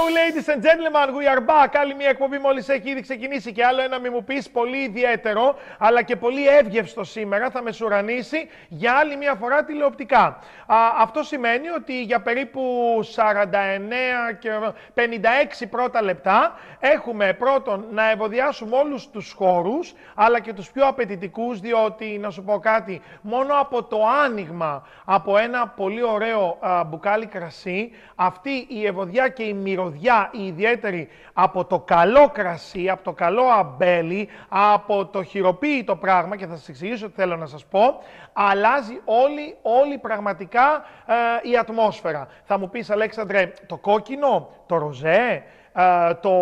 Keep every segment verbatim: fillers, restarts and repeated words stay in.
ladies and gentlemen, we are back. Άλλη μια εκπομπή μόλις έχει ήδη ξεκινήσει και άλλο ένα μη μου πεις πολύ ιδιαίτερο, αλλά και πολύ εύγευστο σήμερα, θα με σουρανίσει για άλλη μια φορά τηλεοπτικά. Α, αυτό σημαίνει ότι για περίπου σαράντα εννέα και πενήντα έξι πρώτα λεπτά έχουμε πρώτον να ευωδιάσουμε όλους τους χώρους, αλλά και τους πιο απαιτητικούς, διότι να σου πω κάτι, μόνο από το άνοιγμα από ένα πολύ ωραίο α, μπουκάλι κρασί, αυτή η ευωδιά και η μυρωδιά, η ιδιαίτερη από το καλό κρασί, από το καλό αμπέλι, από το χειροποίητο πράγμα, και θα σας εξηγήσω τι θέλω να σας πω, αλλάζει όλη, όλη πραγματικά ε, η ατμόσφαιρα. Θα μου πεις, Αλέξανδρε, το κόκκινο, το ροζέ, ε, το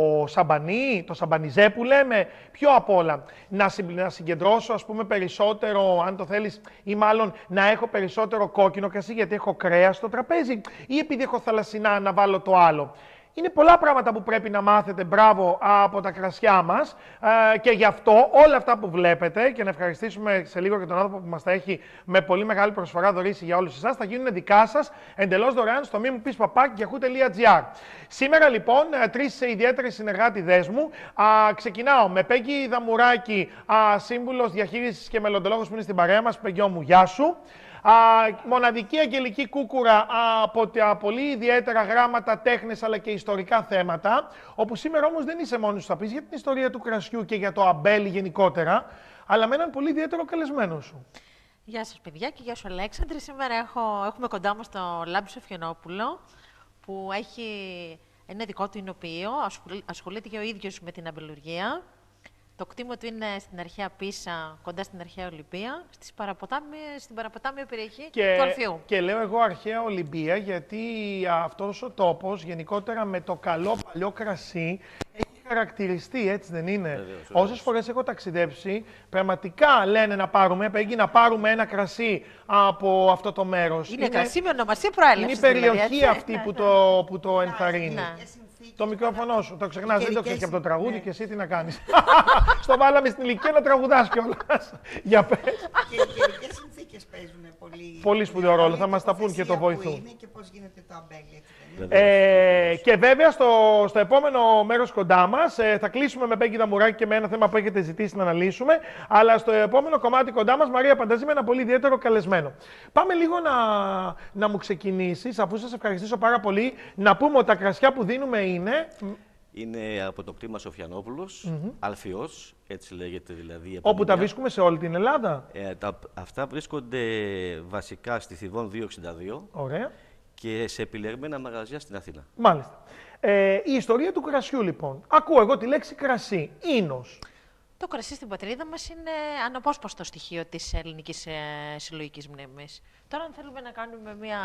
σαμπανί, το σαμπανιζέ που λέμε, ποιο απ' όλα. Να, συ, να συγκεντρώσω, ας πούμε, περισσότερο, αν το θέλεις, ή μάλλον να έχω περισσότερο κόκκινο κρασί γιατί έχω κρέας στο τραπέζι, ή επειδή έχω θαλασσινά να βάλω το άλλο. Είναι πολλά πράγματα που πρέπει να μάθετε, μπράβο, από τα κρασιά μας ε, και γι' αυτό όλα αυτά που βλέπετε, και να ευχαριστήσουμε σε λίγο και τον άνθρωπο που μας τα έχει με πολύ μεγάλη προσφορά δωρήσει για όλους εσάς, θα γίνουν δικά σας εντελώς δωρεάν στο μη μου πεις παπάκι γιαχού τελεία τζι άρ. Σήμερα λοιπόν τρεις ιδιαίτερες συνεργάτηδές μου. Α, ξεκινάω με Πέγγι Δαμουράκη, α, σύμβουλος διαχείρισης και μελλοντολόγος που είναι στην παρέα μας. Πέγγιό μου, γεια σου. Α, μοναδική Αγγελική Κούκουρα α, από τα πολύ ιδιαίτερα γράμματα, τέχνες αλλά και ιστορικά θέματα, όπου σήμερα όμως δεν είσαι μόνος σου, θα πεις για την ιστορία του κρασιού και για το αμπέλι γενικότερα, αλλά με έναν πολύ ιδιαίτερο καλεσμένο σου. Γεια σας παιδιά και γεια σου Αλέξανδρη. Σήμερα έχω, έχουμε κοντά μας τον Λάμπη Σοφιανόπουλο, που έχει ένα δικό του εινοποιείο, ασχολείται και ο ίδιος με την αμπελουργία. Το κτήμα του είναι στην αρχαία Πίσα, κοντά στην αρχαία Ολυμπία, στις στην παραποτάμια περιοχή και, του Αλφιού. Και λέω εγώ αρχαία Ολυμπία, γιατί αυτός ο τόπος, γενικότερα με το καλό παλιό κρασί, έχει χαρακτηριστεί, έτσι δεν είναι? Όσες φορές έχω ταξιδέψει, πραγματικά λένε να πάρουμε, Πέγγι, να πάρουμε ένα κρασί από αυτό το μέρος. Είναι, είναι κρασί με ονομασία προέλευσης. Είναι η περιοχή δηλαδή, αυτή ναι, που, ναι. Το, που το ενθαρρύνει. Ναι. Το μικρόφωνο σου, το ξεχνάς, δεν το ξέρεις και από το τραγούδι, ναι. Και εσύ τι να κάνεις. Στο βάλαμε στην ηλικία να τραγουδάς κιόλας. Για πες. Και οι καιρικές συνθήκες παίζουν πολύ, πολύ σπουδαίο ρόλο, θα μας τα πούν και το βοηθούν. Είναι και πώς γίνεται το αμπέλι, έτσι δεν είναι? Ε, και βέβαια στο, στο επόμενο μέρος κοντά μας ε, θα κλείσουμε με Πέγγι Δαμουράκη και με ένα θέμα που έχετε ζητήσει να αναλύσουμε. Αλλά στο επόμενο κομμάτι κοντά μας, Μαρία Πανταζή, με ένα πολύ ιδιαίτερο καλεσμένο. Πάμε λίγο να, να μου ξεκινήσεις, αφού σας ευχαριστήσω πάρα πολύ, να πούμε ότι τα κρασιά που δίνουμε είναι. Είναι από το κτήμα Σοφιανόπουλος, mm-hmm. Αλφιός, έτσι λέγεται δηλαδή. Όπου τα βρίσκουμε σε όλη την Ελλάδα. Ε, τα, αυτά βρίσκονται βασικά στη Θηβών διακόσια εξήντα δύο. Ωραία. Και σε επιλεγμένα μαγαζιά στην Αθήνα. Μάλιστα. Ε, η ιστορία του κρασιού, λοιπόν. Ακούω εγώ τη λέξη κρασί, ίνος. Το κρασί στην πατρίδα μας είναι αναπόσπαστο στοιχείο της ελληνικής ε, συλλογικής μνήμης. Τώρα, αν θέλουμε να κάνουμε μια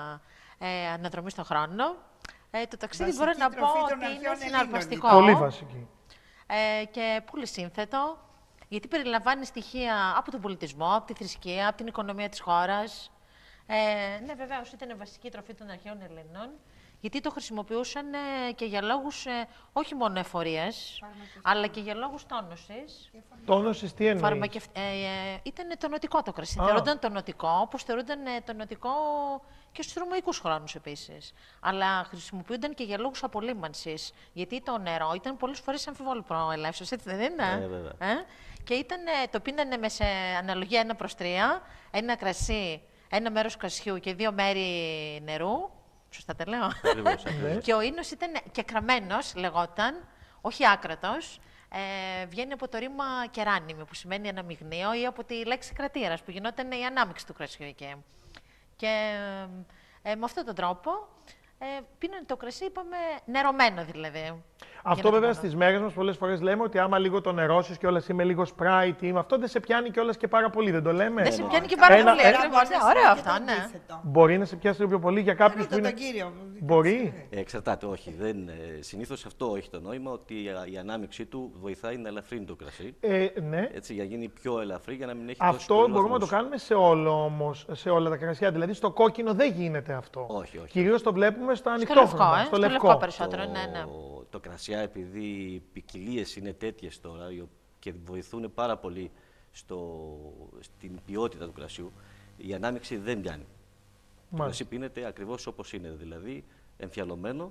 ε, αναδρομή στον χρόνο, ε, το ταξίδι μπορώ να πω ότι είναι συναρπαστικό. Πολύ βασική. Ε, και πολύ σύνθετο, γιατί περιλαμβάνει στοιχεία από τον πολιτισμό, από τη θρησκεία, από την οικονομία της χώρας. Ε, ναι, βεβαίως, ήταν βασική τροφή των αρχαίων Ελλήνων, γιατί το χρησιμοποιούσαν ε, και για λόγους ε, όχι μόνο εφορίας, αλλά και για λόγους τόνωσης. Τόνωσης τι εννοείς? Φαρμακευ... Ε, ε, ήταν τονωτικό το κρασί. Θεωρούνταν τονωτικό, όπως θεωρούνταν ε, τονωτικό και στους ρωμαϊκούς χρόνους επίσης. Αλλά χρησιμοποιούνταν και για λόγους απολύμανσης. Γιατί το νερό ήταν πολλές φορές αμφιβόλου προελεύσεως, έτσι δεν είναι? Ε, ε? Και ήταν, το πίνανε με σε αναλογία ένα προς τρία, ένα κρασί, ένα μέρος κρασιού και δύο μέρη νερού. Σωστά τα λέω? Ακριβώς, ακριβώς. Και ο ίνος ήταν και κραμμένος, λεγόταν, όχι άκρατος. Ε, βγαίνει από το ρήμα κεράνιμη, που σημαίνει αναμειγνύο, ή από τη λέξη κρατήρας, που γινόταν η ανάμειξη του κρασιού εκεί. Και ε, με αυτόν τον τρόπο ε, πίνανε το κρασί, είπαμε, νερωμένο δηλαδή. Αυτό βέβαια στις μέρες μας πολλές φορές λέμε ότι άμα λίγο το νερώσεις και όλας είμαι λίγο Sprite ή με αυτό δεν σε πιάνει και όλας και πάρα πολύ, δεν το λέμε? Δεν σε πιάνει και πάρα ένα, πολύ, ένα, ακριβώς. Ναι, ωραίο αυτό, ναι. Μπορεί να σε πιάσει λίγο πιο πολύ για κάποιους που είναι... τον κύριο. Μπορεί. Ε, εξαρτάται, όχι. Δεν, συνήθως αυτό έχει το νόημα, ότι η ανάμειξή του βοηθάει να ελαφρύνει το κρασί. Ε, ναι. Έτσι, για να γίνει πιο ελαφρύ, για να μην έχει αυτό τόσο μπορούμε να το κάνουμε σε, όλο, όμως, σε όλα τα κρασιά. Δηλαδή στο κόκκινο δεν γίνεται αυτό. Όχι, όχι. Κυρίως το βλέπουμε στα στο ανοιχτόχρωμα. λευκό, ε, στο, στο λευκό. λευκό περισσότερο, ναι, ναι. Το, το κρασιά, επειδή οι ποικιλίες είναι τέτοιες τώρα και βοηθούν πάρα πολύ στο, στην ποιότητα του κρασιού, η ανάμειξη δεν πιάνει. Το κρασί πίνεται ακριβώς όπως είναι, δηλαδή εμφιαλωμένο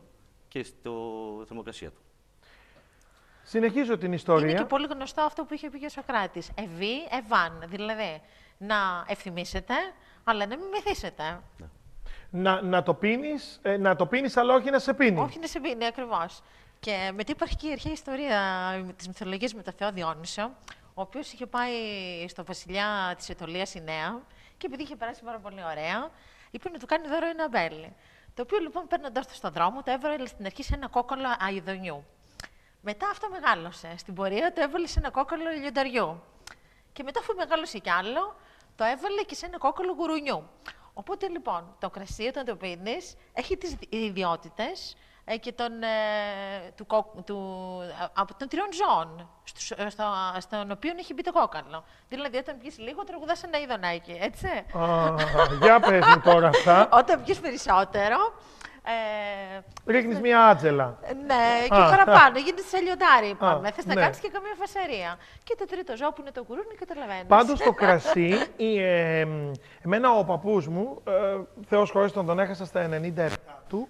και στη θερμοκρασία του. Συνεχίζω την ιστορία. Είναι και πολύ γνωστό αυτό που είχε πει και ο Σοκράτης. Ευή, ευάν. Δηλαδή, να ευθυμίσετε, αλλά να μην μεθύσετε. Ναι. Να, να, το πίνεις, ε, να το πίνεις, αλλά όχι να σε πίνει. Όχι να σε πίνει, ακριβώς. Και μετά υπάρχει και η αρχαία ιστορία της μυθολογίας με τον Θεό Διόνυσο, ο οποίος είχε πάει στο βασιλιά της Αιτωλίας η Νέα και επειδή είχε περάσει πάρα πολύ ωραία, είπε να του κάνει δώρο ένα αμπέλι. Το οποίο λοιπόν παίρνοντας το στον δρόμο, το έβαλε στην αρχή σε ένα κόκκαλο αηδονιού. Μετά αυτό μεγάλωσε. Στην πορεία το έβαλε σε ένα κόκκαλο λιονταριού. Και μετά, αφού μεγάλωσε κι άλλο, το έβαλε και σε ένα κόκκαλο γουρουνιού. Οπότε λοιπόν, το κρασί όταν το πίνεις έχει τις ιδιότητες ε, και των, ε, του, του, από των τριών ζώων, στο, στο, στον οποίο έχει μπει το κόκκαλο. Δηλαδή, όταν πιεις λίγο, τραγουδάς ένα ειδονάκι, έτσι. Α, για πες μου τώρα αυτά. Όταν πιεις περισσότερο, Ε, ρίχνεις μία άτζελα. Ναι, και Α, παραπάνω. Γίνεται σε λιοντάρι, είπαμε. Α, Θες να ναι. κάνεις και καμία φασαρία. Και το τρίτο ζώο που είναι το γουρούνι, καταλαβαίνεις. Πάντως το κρασί, η, ε, εμένα ο παππούς μου, ε, Θεός χωρίς τον τον έχασα στα ενενήντα επτά του,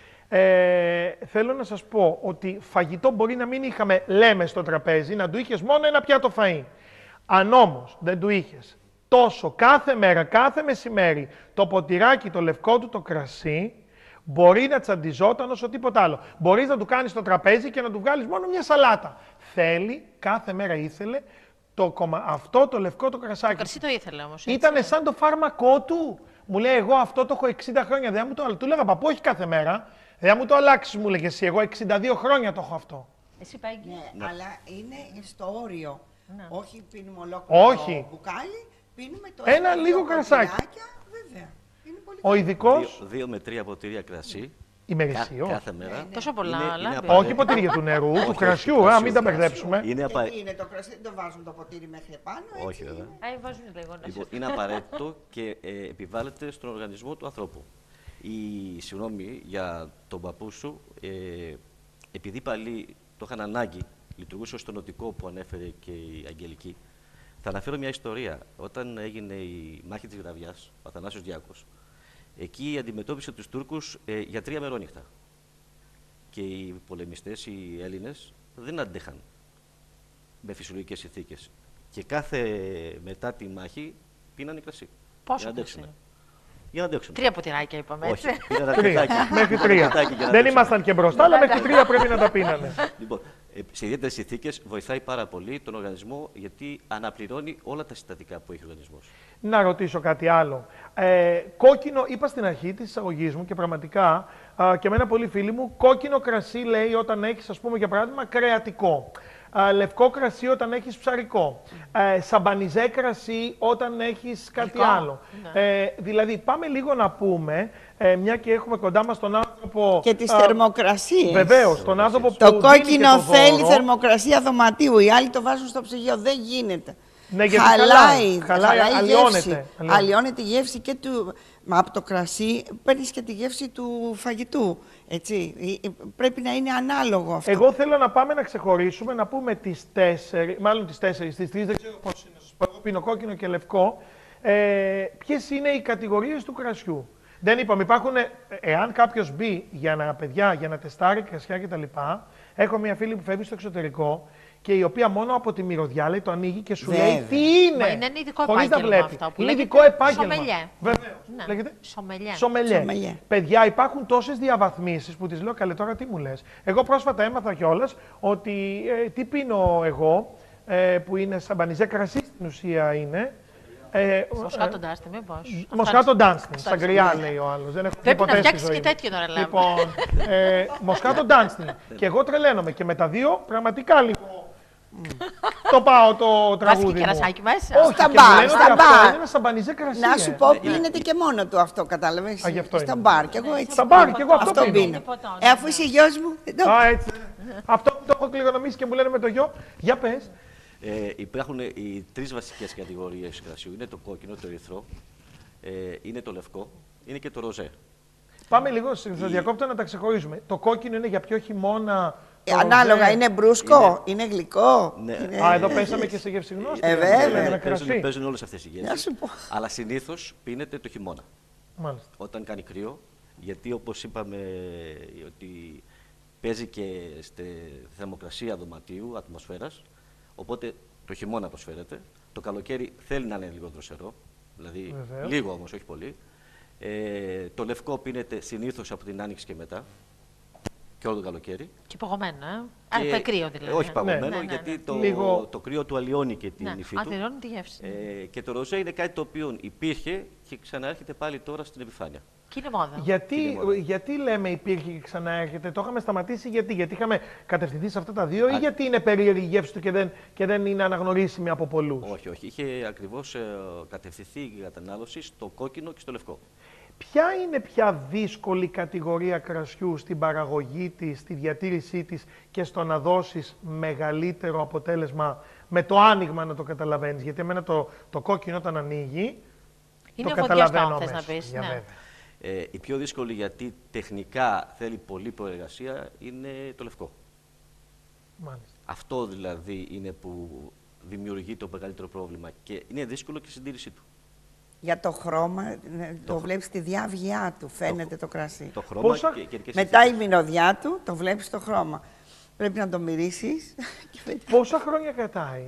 ε, θέλω να σας πω ότι φαγητό μπορεί να μην είχαμε, λέμε, στο τραπέζι, να του είχες μόνο ένα πιάτο φαΐ. Αν όμως δεν του είχες τόσο κάθε μέρα, κάθε μεσημέρι, το ποτηράκι, το λευκό του, το κρασί, μπορεί να τσαντιζόταν όσο τίποτα άλλο. Μπορείς να του κάνεις το τραπέζι και να του βγάλεις μόνο μια σαλάτα. Θέλει, κάθε μέρα ήθελε, το κομμα... αυτό το λευκό το κρασάκι. Το κρασί το ήθελε όμως. έτσι. Ήτανε σαν το φάρμακό του. Μου λέει, εγώ αυτό το έχω εξήντα χρόνια, δεν μου το αλλάξεις. Του λέγα, παππού, όχι κάθε μέρα. Δεν μου το αλλάξει, μου λέγε εσύ. Εγώ εξήντα δύο χρόνια το έχω αυτό. Εσύ, Πέγγι. Ναι, αλλά είναι στο όριο. Ναι. Όχι πίνουμε ολόκληρο Όχι. το μπουκάλι, πίνουμε το Ένα δύο λίγο κρασάκι. ποτηράκια, βέβαια. Είναι πολύ Ο καλό. ειδικός, Δύο, δύο με τρία ποτήρια κρασί ημερησίω. κα- κάθε μέρα. Ναι, ναι. Τόσο πολλά, Είναι- αλλά. είναι βέβαια. απαραίτητο. Όχι ποτήρια του νερού, του όχι, κρασιού, του α, κρασιού. μην τα μπερδέψουμε. Είναι, απα... Γιατί είναι το κρασί, δεν το βάζουν το ποτήρι μέχρι επάνω, έτσι. Όχι, βέβαια. Ε, βάζουν λίγο να Λοιπόν, σε- είναι απαραίτητο και ε, επιβάλλεται στον οργανισμό του ανθρώπου. Η, συγγνώμη για τον παππού σου, ε, επειδή πάλι το είχαν ανάγκη, λειτουργούσε ως το νοτικό που ανέφερε και η Αγγελική, θα αναφέρω μια ιστορία. Όταν έγινε η μάχη της Γραβιάς, ο Αθανάσιος Διάκος, εκεί αντιμετώπισε τους Τούρκους ε, για τρία μερόνυχτα. Και οι πολεμιστές, οι Έλληνες, δεν αντέχαν με φυσιολογικές συνθήκες. Και κάθε μετά τη μάχη πίνανε κρασί. Πόσο για να αντέξουν. κρασί? Για να αντέξουν. Τρία ποτηράκια είπαμε, Όχι, έτσι. πίνανε Τρία, αρκετάκι. μέχρι τρία. Αρκετάκι για να Δεν αντέξουν. ήμασταν και μπροστά, αλλά μέχρι τρία πρέπει να τα πίνανε. Λοιπόν, ε, σε ιδιαίτερες συνθήκες βοηθάει πάρα πολύ τον οργανισμό γιατί αναπληρώνει όλα τα συστατικά που έχει ο οργανισμός. Να ρωτήσω κάτι άλλο. Ε, κόκκινο, είπα στην αρχή της εισαγωγής μου και πραγματικά α, και εμένα πολλοί φίλοι μου, κόκκινο κρασί λέει όταν έχεις, ας πούμε, για παράδειγμα, κρεατικό. Α, λευκό κρασί όταν έχεις ψαρικό. Ε, σαμπανιζέ κρασί όταν έχεις κάτι Γλυκό. άλλο. Ε, δηλαδή, πάμε λίγο να πούμε, ε, μια και έχουμε κοντά μας τον άνθρωπο... Και τις α, θερμοκρασίες. Βεβαίως, τον άνθρωπο που Το δίνει και κόκκινο το θέλει δώρο. θερμοκρασία δωματίου. Οι άλλοι το βάζουν στο ψυγείο. Δεν γίνεται. Ναι, γιατί χαλάει, χαλάει, χαλάει η αλλοιώνεται, γεύση. αλλοιώνεται. Αλλοιώνεται η γεύση και του. Μα από το κρασί παίρνει και τη γεύση του φαγητού. Έτσι. Ε, ε, Πρέπει να είναι ανάλογο αυτό. Εγώ θέλω να πάμε να ξεχωρίσουμε, να πούμε τις τέσσερις, μάλλον τις τέσσερις, τις τρεις, δεν ξέρω πώς είναι. Σας πω, εγώ πίνω κόκκινο και λευκό. Ε, ποιες είναι οι κατηγορίες του κρασιού. Δεν είπαμε, υπάρχουν, ε, εάν κάποιος μπει για να, παιδιά, για να τεστάρει κρασιά κτλ. Έχω μια φίλη που φεύγει στο εξωτερικό και η οποία μόνο από τη μυρωδιά λέει, το ανοίγει και σου Βέβαια. λέει τι είναι. Μα είναι ένα ειδικό χωρίς να επάγγελμα βλέπει. αυτό που Είναι λέγεται ειδικό επάγγελμα. σομελιέ. Βεβαίως. Ναι. Λέγεται Σομελιέ. Σομελιέ. Σομελιέ. Παιδιά, υπάρχουν τόσες διαβαθμίσεις που τις λέω, καλέ τώρα τι μου λες. Εγώ πρόσφατα έμαθα κιόλας ότι ε, τι πίνω εγώ, ε, που είναι σαμπανιζέ κρασί στην ουσία είναι. Ε, Μοσχάτο ντάστη, μήπως. Μοσχάτο ντάνστιν, Αυτό σαν γκριά λέει ο άλλος. Δεν έχω πει Πρέπει να ποτέ στη φτιάξεις ζωή και μου. τέτοιο τώρα, λέμε. Λοιπόν, ε, Μοσχάτο ντάνστιν. Και εγώ τρελαίνομαι και με τα δύο πραγματικά λίγο το πάω το Βάζει και τραγούδι μου. κερασάκι μέσα. Όχι, Στα και μπαρ, μου λένε στα ότι αυτό μπαρ. είναι ένα σαμπανιζέ κρασί. Να σου ε. πω, πίνεται και μόνο του αυτό, κατάλαβες. Α, γι' αυτό Στα είναι. μπαρ. Και εγώ έτσι. Στα μπαρ, και εγώ αυτό αυτό πίνω. πίνω. Τίποτα, Ε, αφού είσαι γιος μου. δεν το- Α, έτσι. Αυτό που το έχω κληρονομήσει και μου λένε με το γιο. Για πες. Ε, υπάρχουν οι τρεις βασικές κατηγορίες κρασιού. Είναι το κόκκινο, το ερυθρό, ε, είναι το λευκό, είναι και το ροζέ. Πάμε λίγο στο διακόπτω να τα ξεχωρίζουμε. Το κόκκινο είναι για πιο χειμώνα. Ε, το ανάλογα, ροζέ- είναι μπρούσκο, είναι, γλυκό. Ναι. είναι- Α, εδώ πέσαμε και σε γευσιγνώστια. Ε, βέβαια. Λέμε ένα Παίζουν, κρασί. παίζουν όλες αυτές οι Να γεύσεις. σου πω. Αλλά συνήθως πίνεται το χειμώνα, Μάλιστα. όταν κάνει κρύο, γιατί όπως είπαμε ότι παίζει και στη θερμοκρασία δωματίου, ατμοσφαίρας, οπότε το χειμώνα προσφέρεται. Το καλοκαίρι θέλει να είναι λίγο δροσερό, δηλαδή Βεβαίως. λίγο όμως, όχι πολύ. Ε, το λευκό πίνεται συνήθως από την άνοιξη και μετά, και όλο το καλοκαίρι. Και παγωμένο, ε. Και- Α, κρύο δηλαδή. Όχι παγωμένο, Ναι, ναι, ναι. γιατί το, Λίγο- το κρύο του αλλοιώνει και την Ναι, υφή του. αδειρώνει τη γεύση. Ε, και το ροζέ είναι κάτι το οποίο υπήρχε και ξανάρχεται πάλι τώρα στην επιφάνεια. Και είναι μόδα. Γιατί, Είναι μόνο. γιατί λέμε υπήρχε και ξαναέρχεται, το είχαμε σταματήσει γιατί, γιατί είχαμε κατευθυνθεί σε αυτά τα δύο ή Α- γιατί είναι περίεργη η γεύση του και δεν, και δεν είναι αναγνωρίσιμη από πολλούς. Όχι, όχι. Είχε ακριβώς ε, κατευθυνθεί η κατανάλωση στο κόκκινο και στο λευκό. Ποια είναι πια δύσκολη κατηγορία κρασιού στην παραγωγή της, στη διατήρησή της και στο να δώσεις μεγαλύτερο αποτέλεσμα με το άνοιγμα να το καταλαβαίνεις. Γιατί εμένα το, το κόκκινο όταν ανοίγει, Είναι το βοδιαστό, καταλαβαίνω θες να αμέσως. πεις, Για ναι. βέβαια. Ε, η πιο δύσκολη, γιατί τεχνικά θέλει πολλή προεργασία, είναι το λευκό. Μάλιστα. Αυτό δηλαδή είναι που δημιουργεί το μεγαλύτερο πρόβλημα και είναι δύσκολο και η συντήρησή του. Για το χρώμα, ναι, το, Το- βλέπεις στη διάβγειά του, φαίνεται το, κρασί. Το χρώμα Πόσα- και, και, και Μετά η μυρωδιά του, το βλέπεις το χρώμα. Πρέπει να το μυρίσεις. και μετά- Πόσα χρόνια κρατάει?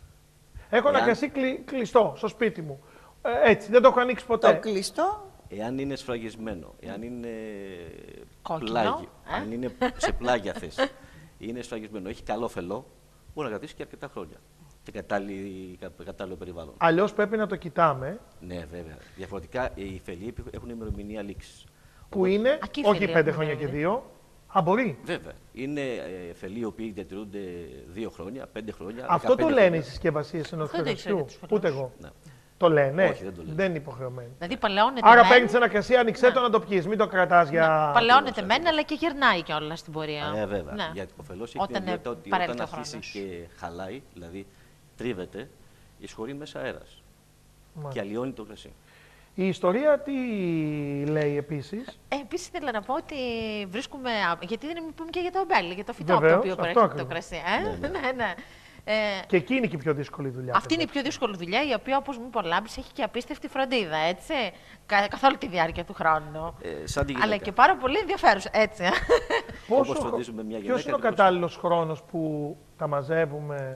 Έχω ένα Εάν- κρασί κλει- κλειστό στο σπίτι μου. Ε, έτσι, δεν το έχω ανοίξει ποτέ. Το κλειστό, Εάν είναι σφραγισμένο, εάν είναι Κόκκινο, πλάγι, ε. αν είναι σε πλάγια θέση, είναι σφραγισμένο, έχει καλό φελό, μπορεί να κρατήσει και αρκετά χρόνια. Και κατάλληλη- κα- κατάλληλο περιβάλλον. Αλλιώς πρέπει να το κοιτάμε, Ναι, βέβαια. Διαφορετικά οι φελοί έχουν ημερομηνία λήξη. που είναι Ακύφυλοι όχι πέντε έχουν, χρόνια και είναι. δύο. Α, μπορεί. Βέβαια. Είναι ε, φελοί οι οποίοι διατηρούνται δύο χρόνια, πέντε χρόνια. Αυτό το δεκαπέντε λένε οι χρόνια. συσκευασίες ενός Δεν το ήξερα κρασιού. για τους Ούτε φελούς. εγώ. Ναι. Το λένε. Όχι, δεν το λένε. Δεν είναι υποχρεωμένοι. Δηλαδή παλαιώνεται Άρα μεν, παίρνει ένα κρασί, άνοιξέ το να το πιείς. Μην το κρατάς για. παλαιώνεται Ακριβώς, μεν, ακριβώς. αλλά και γυρνάει κιόλα στην πορεία. Ε, βέβαια. Ναι. Γιατί ο φελός έχει Όταν την ιδιότητα είναι ότι παρέλθει όταν ο αρχίσει χρόνος. και χαλάει, δηλαδή τρίβεται, εισχωρεί μέσα αέρας. Μάλιστα. Και αλλοιώνει το κρασί. Η ιστορία τι λέει επίσης? Ε, Επίση ήθελα να πω ότι βρίσκουμε. Γιατί δεν πούμε και για το ομπέλι, για το φυτό από το Βεβαίως, οποίο αυτό προέρχεται το ακριβώς. κρασί. Ε? Ναι, ναι. Ε, Και εκείνη είναι και η πιο δύσκολη δουλειά. Αυτή είναι η παιδιά. πιο δύσκολη δουλειά, η οποία, όπως μου είπε ο Λάμπης, έχει και απίστευτη φροντίδα, έτσι. Κα, καθ' όλη τη διάρκεια του χρόνου. Ε, σαν τη Αλλά γυναίκα. και πάρα πολύ ενδιαφέρουσα, έτσι. Πόσο, Όπως φροντίζουμε μια ποιος γυναίκα, είναι ο ακριβώς. κατάλληλος χρόνος που τα μαζεύουμε,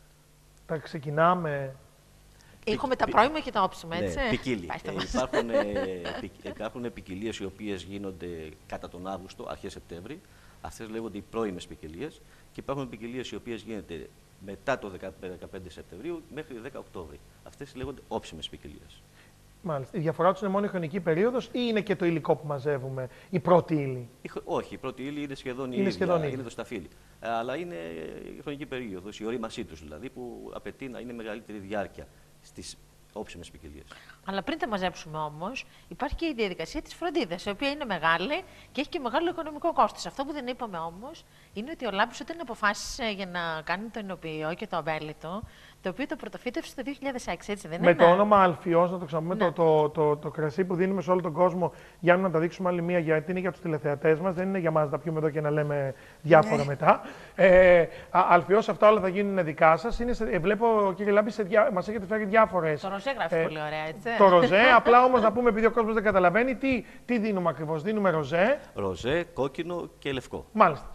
τα ξεκινάμε? Έχουμε τα πρώιμα και τα όψιμα, Ναι, έτσι. ποικίλει. Πάστε Ε, μας. υπάρχουν, ε, ποι- υπάρχουν ποικιλίε οι οποίες γίνονται κατά τον Αύγουστο, αρχές Σεπτέμβρη. Αυτές λέγονται οι πρώιμες ποικιλίε. Και υπάρχουν ποικιλίε οι οποίες γίνονται μετά το δεκαπέντε Σεπτεμβρίου μέχρι δέκα Οκτώβρη. Αυτές λέγονται όψιμες ποικιλίε. Μάλιστα. Η διαφορά τους είναι μόνο η χρονική περίοδος ή είναι και το υλικό που μαζεύουμε, η πρώτη ύλη? Όχι, η πρώτη ύλη είναι σχεδόν η Είναι ίδια, σχεδόν ίδια. είναι το σταφύλι. Ε, Αλλά είναι η χρονική περίοδος, η ορίμασή τους δηλαδή, που απαιτεί να είναι μεγαλύτερη διάρκεια στις όψιμες ποικιλίε. Αλλά πριν τα μαζέψουμε όμως, υπάρχει και η διαδικασία της φροντίδας, η οποία είναι μεγάλη και έχει και μεγάλο οικονομικό κόστος. Αυτό που δεν είπαμε όμως είναι ότι ο Λάμπης όταν αποφάσισε για να κάνει το ενοποιείο και το αμπέλιτο, το οποίο το πρωτοφύτευσε το δύο χιλιάδες έξι, έτσι δεν Με είναι? το όνομα Αλφιός, να το ξαναπούμε, Ναι. το, το, το, το κρασί που δίνουμε σε όλο τον κόσμο, για να τα δείξουμε άλλη μία, γιατί είναι για τους τηλεθεατές μας, δεν είναι για μας να τα πιούμε εδώ και να λέμε διάφορα Ναι. μετά. Ε, α, Αλφιός, αυτά όλα θα γίνουν δικά σας. Είναι σε, ε, βλέπω, κύριε Λάμπη, σε διά, μας έχετε φέρει διάφορες. Το ροζέ γράφει Ε, πολύ ωραία, έτσι. Το ροζέ, απλά όμως να πούμε, επειδή ο κόσμος δεν καταλαβαίνει, τι, τι δίνουμε ακριβώς. Δίνουμε ροζέ, Ροζέ, κόκκινο και λευκό. μάλιστα.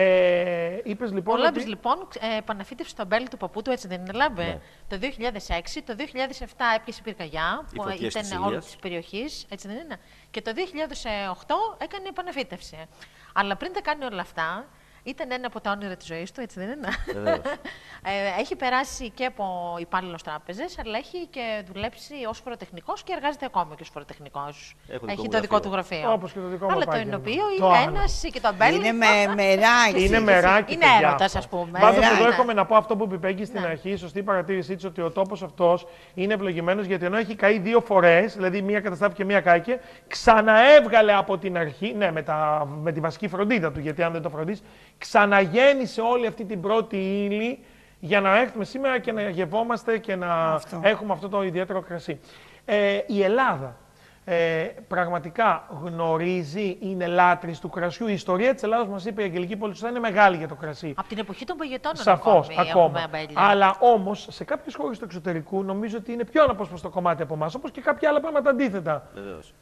Ε, είπες λοιπόν Ο Λάμπης ότι... λοιπόν ε, επαναφύτευσε το αμπέλι του παππού του, έτσι δεν είναι, Λάμπε? Ναι. Το δύο χιλιάδες έξι, το δύο χιλιάδες επτά έπιασε πυρκαγιά, Οι που φωτιές της ήταν όλη Ηλίας. τη περιοχή, έτσι δεν είναι? Και το δύο χιλιάδες οκτώ έκανε επαναφύτευση. Αλλά πριν τα κάνει όλα αυτά, ήταν ένα από τα όνειρα της ζωής του, έτσι δεν είναι? Βεβαίως. Ε, έχει περάσει και από υπάλληλος τράπεζες, αλλά έχει και δουλέψει ως φοροτεχνικός και εργάζεται ακόμα και ως φοροτεχνικός. Έχω δικό Έχει μου το δικό γραφείο. του γραφείο. Όπως και το δικό μου Αλλά το επάγγελμα. ενοποιείο Το είναι άλλο. ένας και το αμπέλι. είναι με μεράκι. Είναι μεράκι, Είναι παιδιά, έρωτας, αυτό. ας πούμε. Πάντως, Μεράκι. εδώ έχουμε να πω αυτό που είπε η Πέγγι στην Ναι. αρχή, η σωστή παρατήρησή της, ότι ο τόπος αυτός είναι ευλογημένος, γιατί ενώ έχει καεί δύο φορές, δηλαδή μία καταστράφηκε και μία κάηκε, ξαναέβγαλε από την αρχή, ναι, με, τα, με τη βασική φροντίδα του, γιατί αν δεν το φροντίσει, ξαναγέννησε όλη αυτή την πρώτη ύλη για να έρθουμε σήμερα και να γευόμαστε και να Αυτό. έχουμε αυτό το ιδιαίτερο κρασί. Ε, η Ελλάδα ε, πραγματικά γνωρίζει, είναι λάτρης του κρασιού. Η ιστορία της Ελλάδας, μας είπε η Αγγελική πολύ σωστά, είναι μεγάλη για το κρασί. Από την εποχή των παγετώνων Σαφώς, ακόμη έχουμε ακόμα. αμπέλια. Αλλά όμως σε κάποιες χώρες του εξωτερικού νομίζω ότι είναι πιο αναπόσπαστο κομμάτι από εμάς, όπως και κάποια άλλα πράγματα αντίθετα. Βεβαίως.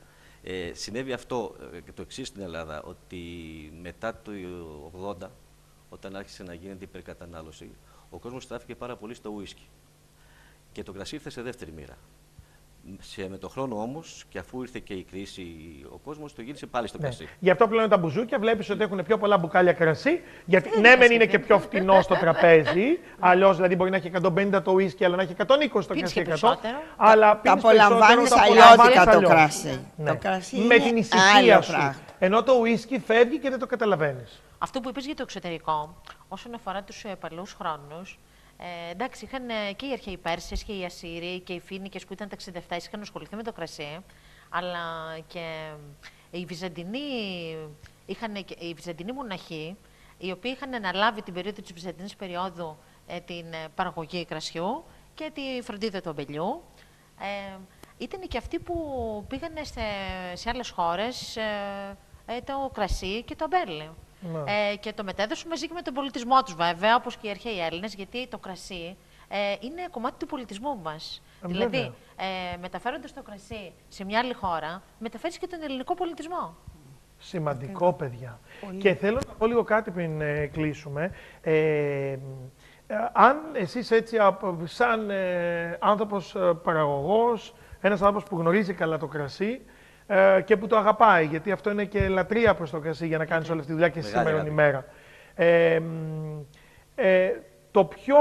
Ε, συνέβη αυτό ε, και το εξής στην Ελλάδα, ότι μετά το ογδόντα, όταν άρχισε να γίνεται υπερκατανάλωση, ο κόσμος στράφηκε πάρα πολύ στο ουίσκι. Και το κρασί ήρθε σε δεύτερη μοίρα. Σε, με το χρόνο όμως, και αφού ήρθε και η κρίση, ο κόσμος το γύρισε πάλι στο Ναι. κρασί. Γι' αυτό πλέον τα μπουζούκια βλέπεις ότι έχουν πιο πολλά μπουκάλια κρασί. Γιατί ναι, μεν είναι και πιο φτηνό στο τραπέζι. Αλλιώς δηλαδή μπορεί να έχει εκατόν πενήντα το ουίσκι, αλλά να έχει εκατόν είκοσι το κρασί. Περισσότερο. Αλλά Τα απολαμβάνει αλλιώτικα το κρασί. Ναι. Το κρασί με είναι την ησυχία άλλο σου. πράγμα. Ενώ το ουίσκι φεύγει και δεν το καταλαβαίνεις. Αυτό που είπες για το εξωτερικό, όσον αφορά τους ε, παλαιούς χρόνους, ε, εντάξει, είχαν ε, και οι αρχαίοι Πέρσες και οι Ασσύριοι και οι Φοίνικες που ήταν τα εξήντα επτά, είχαν ασχοληθεί με το κρασί, αλλά και ε, οι Βυζαντινοί, είχαν, και, οι Βυζαντινοί μοναχοί, οι οποίοι είχαν αναλάβει την περίοδο της Βυζαντινής περίοδου ε, την ε, παραγωγή κρασιού και τη φροντίδα του αμπελιού. Ε, ήταν και αυτοί που πήγανε σε, σε άλλες χώρες ε, ε, το κρασί και το αμπέλι. Ναι. Ε, και το μετέδωσαν μαζί και με τον πολιτισμό τους, βέβαια, όπως και οι αρχαίοι Έλληνες, γιατί το κρασί ε, είναι κομμάτι του πολιτισμού μας. Ε, δηλαδή, βέβαια. ε, μεταφέροντας το κρασί σε μια άλλη χώρα, μεταφέρεις και τον ελληνικό πολιτισμό. Σημαντικό, παιδιά. Και θέλω να πω λίγο κάτι πριν ε, κλείσουμε. Ε, ε, αν εσείς έτσι, απο- σαν ε, άνθρωπος ε, παραγωγός, ένας άνθρωπος που γνωρίζει καλά το κρασί ε, και που το αγαπάει, γιατί αυτό είναι και λατρεία προς το κρασί για να κάνεις όλη αυτή τη δουλειά και Μεγάλη σήμερα αγάπη. ημέρα. Ε, μ, ε, το πιο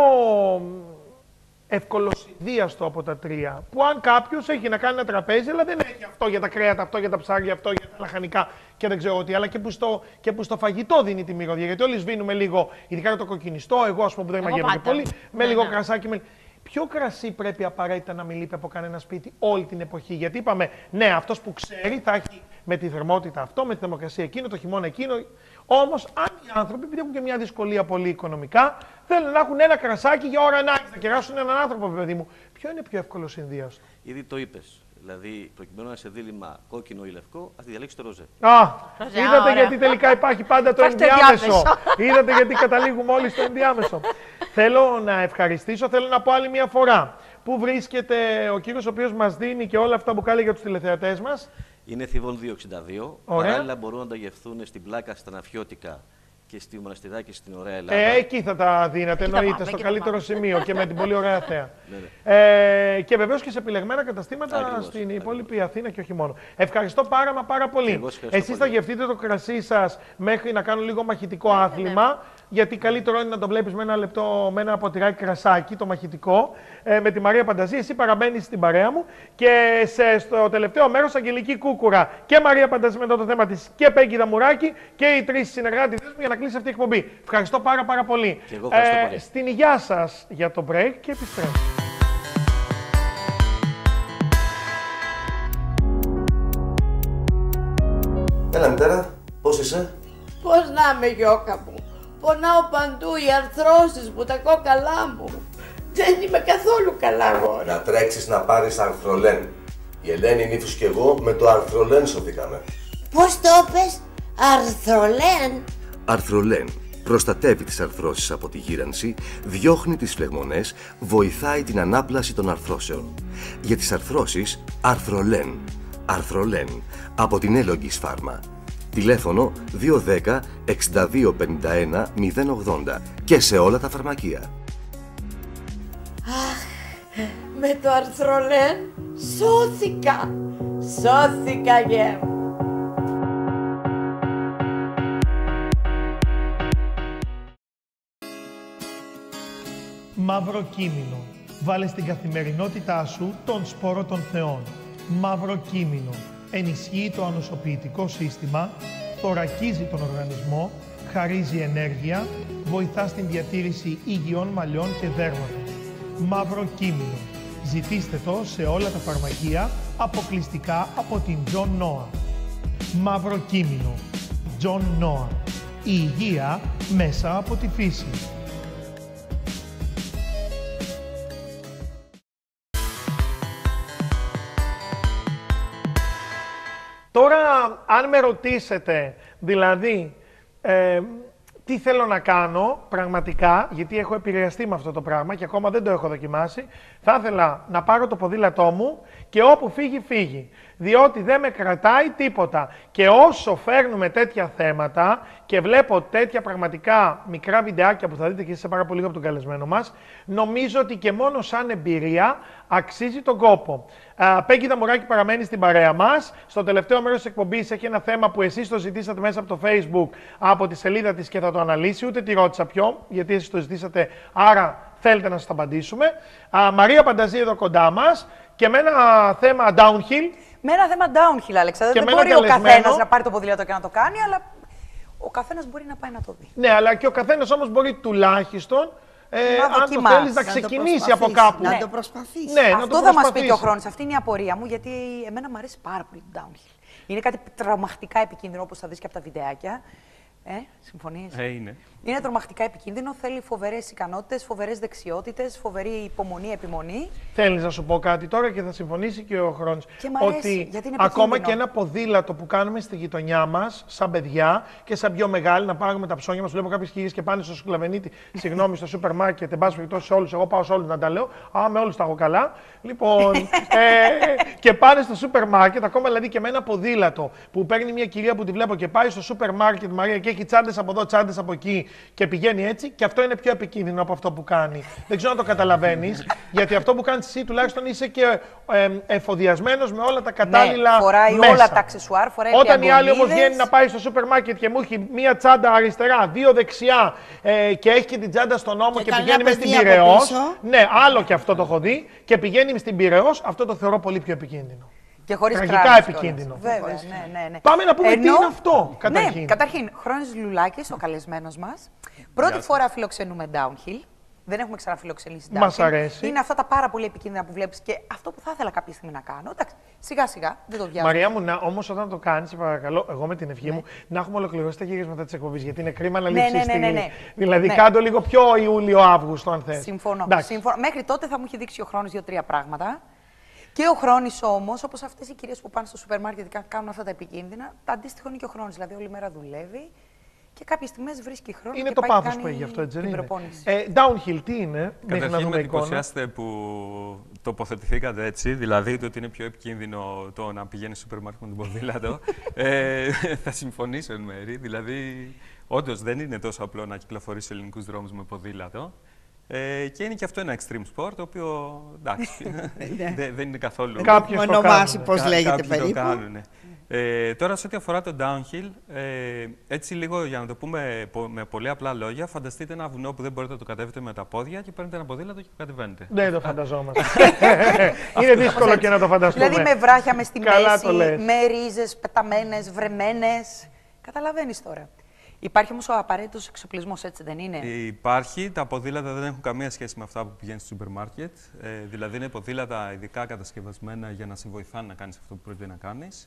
ευκολοσυνδίαστο από τα τρία, που αν κάποιος έχει να κάνει ένα τραπέζι, αλλά δεν έχει αυτό για τα κρέατα, αυτό για τα ψάρια, αυτό για τα λαχανικά και δεν ξέρω τι, αλλά και που στο, και που στο φαγητό δίνει τη μυρωδιά. Γιατί όλοι σβήνουμε λίγο, ειδικά το κοκκινιστό, εγώ ας πούμε που δεν Εγώ μαγεύω και πάντα. πολύ, με Ναι, λίγο ναι. κρασάκι. Με... Ποιο κρασί πρέπει απαραίτητα να μην λείπει από κανένα σπίτι όλη την εποχή? Γιατί είπαμε, ναι, αυτός που ξέρει θα έχει με τη θερμότητα αυτό, με τη θερμοκρασία εκείνο, το χειμώνα εκείνο. Όμως, αν οι άνθρωποι, επειδή έχουν και μια δυσκολία πολύ οικονομικά, θέλουν να έχουν ένα κρασάκι για ώρα ανάγκη, να κεράσουν έναν άνθρωπο, παιδί μου. Ποιο είναι πιο εύκολο συνδύαστο? Ήδη το είπες. Δηλαδή, προκειμένου να σε δίλημα κόκκινο ή λευκό, ας διαλέξει το ροζέ. Α, Ροζέ, είδατε ωραία. γιατί τελικά υπάρχει πάντα το Υπάρχει το ενδιάμεσο. ενδιάμεσο. Είδατε γιατί καταλήγουμε όλοι στο ενδιάμεσο. Θέλω να ευχαριστήσω, θέλω να πω άλλη μια φορά. Πού βρίσκεται ο κύριος ο οποίος μας δίνει και όλα αυτά που κάλε για τους τηλεθεατές μας? Είναι Θηβών δύο εξήντα δύο. Ωραία. Παράλληλα μπορούν να τα γευθούν στην Πλάκα στα Ναφιώτικα και στη Μοναστηράκη στην Ωραία Ελλάδα. Ε, εκεί θα τα δίνατε, Εκεί θα εννοείται, πάμε, στο εκεί θα καλύτερο πάμε. σημείο και με την πολύ ωραία θέα. Ναι, ναι. Ε, και βεβαίως και σε επιλεγμένα καταστήματα Ακριβώς, στην ακριβώς. υπόλοιπη Αθήνα και όχι μόνο. Ευχαριστώ πάρα μα πάρα πολύ. Και εγώ σας ευχαριστώ Εσείς θα πολύ. γευτείτε το κρασί σας μέχρι να κάνουν λίγο μαχητικό άθλημα, γιατί καλύτερο είναι να το βλέπεις με ένα λεπτό, με ένα ποτηράκι κρασάκι, το μαχητικό, ε, με τη Μαρία Πανταζή. Εσύ παραμένεις στην παρέα μου και σε, στο τελευταίο μέρος Αγγελική Κούκουρα και Μαρία Πανταζή μετά το θέμα της και Πέγκη Δαμουράκη και οι τρεις συνεργάτες μου για να κλείσει αυτή η εκπομπή. Ευχαριστώ πάρα πάρα πολύ. Και εγώ ευχαριστώ πολύ. Στην υγειά σας για το break και επιστρέφω. Έλα μητέρα, πώς είσαι? Πώς να είμαι, Γιώκα μου. Πονάω παντού, οι αρθρώσεις μου, τα κόκαλά μου. Δεν είμαι καθόλου καλά αγόρι. Να τρέξεις να πάρεις αρθρολέν. Η Ελένη, η νύφης και εγώ με το αρθρολέν σωθήκαμε. Πώς το είπες, αρθρολέν? Αρθρολέν προστατεύει τις αρθρώσεις από τη γύρανση, διώχνει τις φλεγμονές, βοηθάει την ανάπλαση των αρθρώσεων. Για τις αρθρώσεις, αρθρολέν. Αρθρολέν από την Έλογγις Φάρμα. Τηλέφωνο δύο ένα μηδέν εξήντα δύο πενήντα ένα μηδέν ογδόντα και σε όλα τα φαρμακεία. Με το αρθρολέν σώθηκα. Σώθηκα, γε μου. Μαύρο κείμενο. Βάλε στην καθημερινότητά σου τον σπόρο των θεών. Μαύρο κείμενο. Ενισχύει το ανοσοποιητικό σύστημα, θωρακίζει τον οργανισμό, χαρίζει ενέργεια, βοηθά στην διατήρηση υγιών μαλλιών και δέρματος. Μαύρο κείμενο. Ζητήστε το σε όλα τα φαρμακεία, αποκλειστικά από την John Noah. Μαύρο κείμενο. John Noah. Η υγεία μέσα από τη φύση. Τώρα, αν με ρωτήσετε, δηλαδή, ε, τι θέλω να κάνω πραγματικά, γιατί έχω επηρεαστεί με αυτό το πράγμα και ακόμα δεν το έχω δοκιμάσει, θα ήθελα να πάρω το ποδήλατό μου και όπου φύγει, φύγει. διότι δεν με κρατάει τίποτα. Και όσο φέρνουμε τέτοια θέματα και βλέπω τέτοια πραγματικά μικρά βιντεάκια που θα δείτε και εσείς σε πάρα πολύ λίγο από τον καλεσμένο μας, νομίζω ότι και μόνο σαν εμπειρία αξίζει τον κόπο. Πέγγι Δαμουράκη παραμένει στην παρέα μας. Στο τελευταίο μέρος της εκπομπής έχει ένα θέμα που εσείς το ζητήσατε μέσα από το Facebook, από τη σελίδα της και θα το αναλύσει. Ούτε τη ρώτησα ποιο, γιατί εσείς το ζητήσατε, άρα θέλετε να σας το απαντήσουμε. Α, Μαρία Πανταζή εδώ κοντά μας και με ένα θέμα downhill. Με ένα θέμα downhill, Αλέξανδρο. Δεν μπορεί καλεσμένο... ο καθένας να πάρει το ποδήλατο και να το κάνει, αλλά ο καθένας μπορεί να πάει να το δει. Ναι, αλλά και ο καθένας όμως μπορεί τουλάχιστον, ε, αν το θέλεις, να ξεκινήσει να από κάπου. Να ναι. το προσπαθήσει. Ναι, Αυτό να το θα μας πει προσπαθήσει. και ο χρόνος. Αυτή είναι η απορία μου, γιατί εμένα μου αρέσει πάρα πολύ το downhill. Είναι κάτι τρομακτικά επικίνδυνο, όπως θα δεις και από τα βιντεάκια. Ε, συμφωνείς? Ε, είναι. Είναι τρομακτικά επικίνδυνο, θέλει φοβερές ικανότητες, φοβερές δεξιότητες, φοβερή υπομονή, επιμονή. Θέλεις να σου πω κάτι τώρα και θα συμφωνήσει και ο Χρόνος. Και μ' αρέσει, ότι γιατί είναι ακόμα επικίνδυνο. και ένα ποδήλατο που κάνουμε στη γειτονιά μας, σαν παιδιά και σαν πιο μεγάλοι, να πάρουμε τα ψώνια μας. Βλέπω κάποιες κυρίες και πάνε στο σουκλαβενίτη, συγγνώμη, στο σούπερ μάρκετ, εν πάση περιπτώσει σε όλους. Εγώ πάω σε όλους να τα λέω. Α, με όλους τα έχω καλά. Λοιπόν, ε, και πάνε στο σούπερ μάρκετ, ακόμα δηλαδή και με ένα ποδήλατο που παίρνει μια κυρία που τη βλέπω και πάει στο σούπερ μάρκετ, Μαρία, και έχει τσάντες από εδώ, τσάντες από εκεί και πηγαίνει έτσι, και αυτό είναι πιο επικίνδυνο από αυτό που κάνει. Δεν ξέρω αν το καταλαβαίνεις, γιατί αυτό που κάνεις εσύ τουλάχιστον είσαι και ε, εφοδιασμένος με όλα τα κατάλληλα. Ναι, φοράει μέσα. όλα τα αξεσουάρ, φοράει Όταν η άλλη όμως διαγωνίδες. βγαίνει να πάει στο σούπερ μάρκετ και μου έχει μία τσάντα αριστερά, δύο δεξιά ε, και έχει και την τσάντα στον ώμο και, Και πηγαίνει μες κανένα στην παιδί από Πειραιώς. πίσω. Ναι, άλλο και αυτό το έχω δει. Και πηγαίνει στην Πειραιώς, αυτό το θεωρώ πολύ πιο επικίνδυνο. Και χωρίς Τραγικά κράτος επικίνδυνο. κιόλας. Βέβαια, ναι, ναι, ναι. Πάμε να πούμε τι Ενώ- είναι αυτό, καταρχήν. Ναι, καταρχήν, Χρόνης Λουλάκης, ο καλεσμένος μας. Πρώτη φορά φιλοξενούμε downhill. Δεν έχουμε ξαναφιλοξενήσει downhill. Μας αρέσει. Είναι αυτά τα πάρα πολύ επικίνδυνα που βλέπεις και αυτό που θα ήθελα κάποια στιγμή να κάνω. Εντάξει, σιγά σιγά, δεν το βιάζω. Μαρία μου, να, όμως όταν το κάνεις, σε παρακαλώ, εγώ με την ευχή μου, να έχουμε ολοκληρώσει τα γυρίσματα της εκπομπής, γιατί είναι κρίμα να Ναι, λείψει ναι, η ναι, στιγμή. ναι, ναι. Δηλαδή, Ναι. κάντο λίγο πιο Ιούλιο-Αύγουστο, αν θες. Συμφωνώ. Εντάξει. Συμφωνώ. Μέχρι τότε θα μου έχει δείξει ο Χρόνος δύο-τρία πράγματα. Και ο Χρόνης όμως, όπως αυτές οι κυρίες που πάνε στο σούπερ μάρκετ και κάνουν αυτά τα επικίνδυνα, τα αντίστοιχο είναι και ο Χρόνης. Δηλαδή, όλη μέρα δουλεύει και κάποιες στιγμές βρίσκει χρόνο. Είναι και το πάει πάθος κάνει που έχει αυτό, έτσι δεν την είναι. προπόνηση. Ε, downhill, τι είναι, μέχρι να Καταρχήν δούμε με εικόνα. εντυπωσιάστε που τοποθετηθήκατε έτσι, δηλαδή το ότι είναι πιο επικίνδυνο το να πηγαίνει στο σούπερ μάρκετ με τον ποδήλατο. ε, θα συμφωνήσω εν μέρη, δηλαδή όντως δεν είναι τόσο απλό να κυκλοφορείς σε ελληνικούς δρόμους με ποδήλατο. Ε, και είναι και αυτό ένα extreme sport, το οποίο εντάξει, δε, δεν είναι καθόλου... Κάποιος το Ονομάσει κάνουν. πώς Κα- λέγεται κάποιοι το περίπου. κάνουν, ναι. Ε, τώρα, σε ό,τι αφορά το downhill, ε, έτσι λίγο για να το πούμε πο- με πολύ απλά λόγια, φανταστείτε ένα βουνό που δεν μπορείτε να το κατέβετε με τα πόδια και παίρνετε ένα ποδήλατο και το κατεβαίνετε. Δεν το φανταζόμαστε. Είναι δύσκολο και να το φανταστούμε. Δηλαδή με βράχια με στη Καλά το μέση, λες. με ρίζες πεταμένες, βρεμένες. Καταλαβαίνεις τώρα. Υπάρχει όμως ο απαραίτητος εξοπλισμός, έτσι δεν είναι? Υπάρχει. Τα ποδήλατα δεν έχουν καμία σχέση με αυτά που πηγαίνεις στο σούπερ μάρκετ. Ε, δηλαδή, είναι ποδήλατα ειδικά κατασκευασμένα για να σε βοηθάνε να κάνεις αυτό που πρέπει να κάνεις.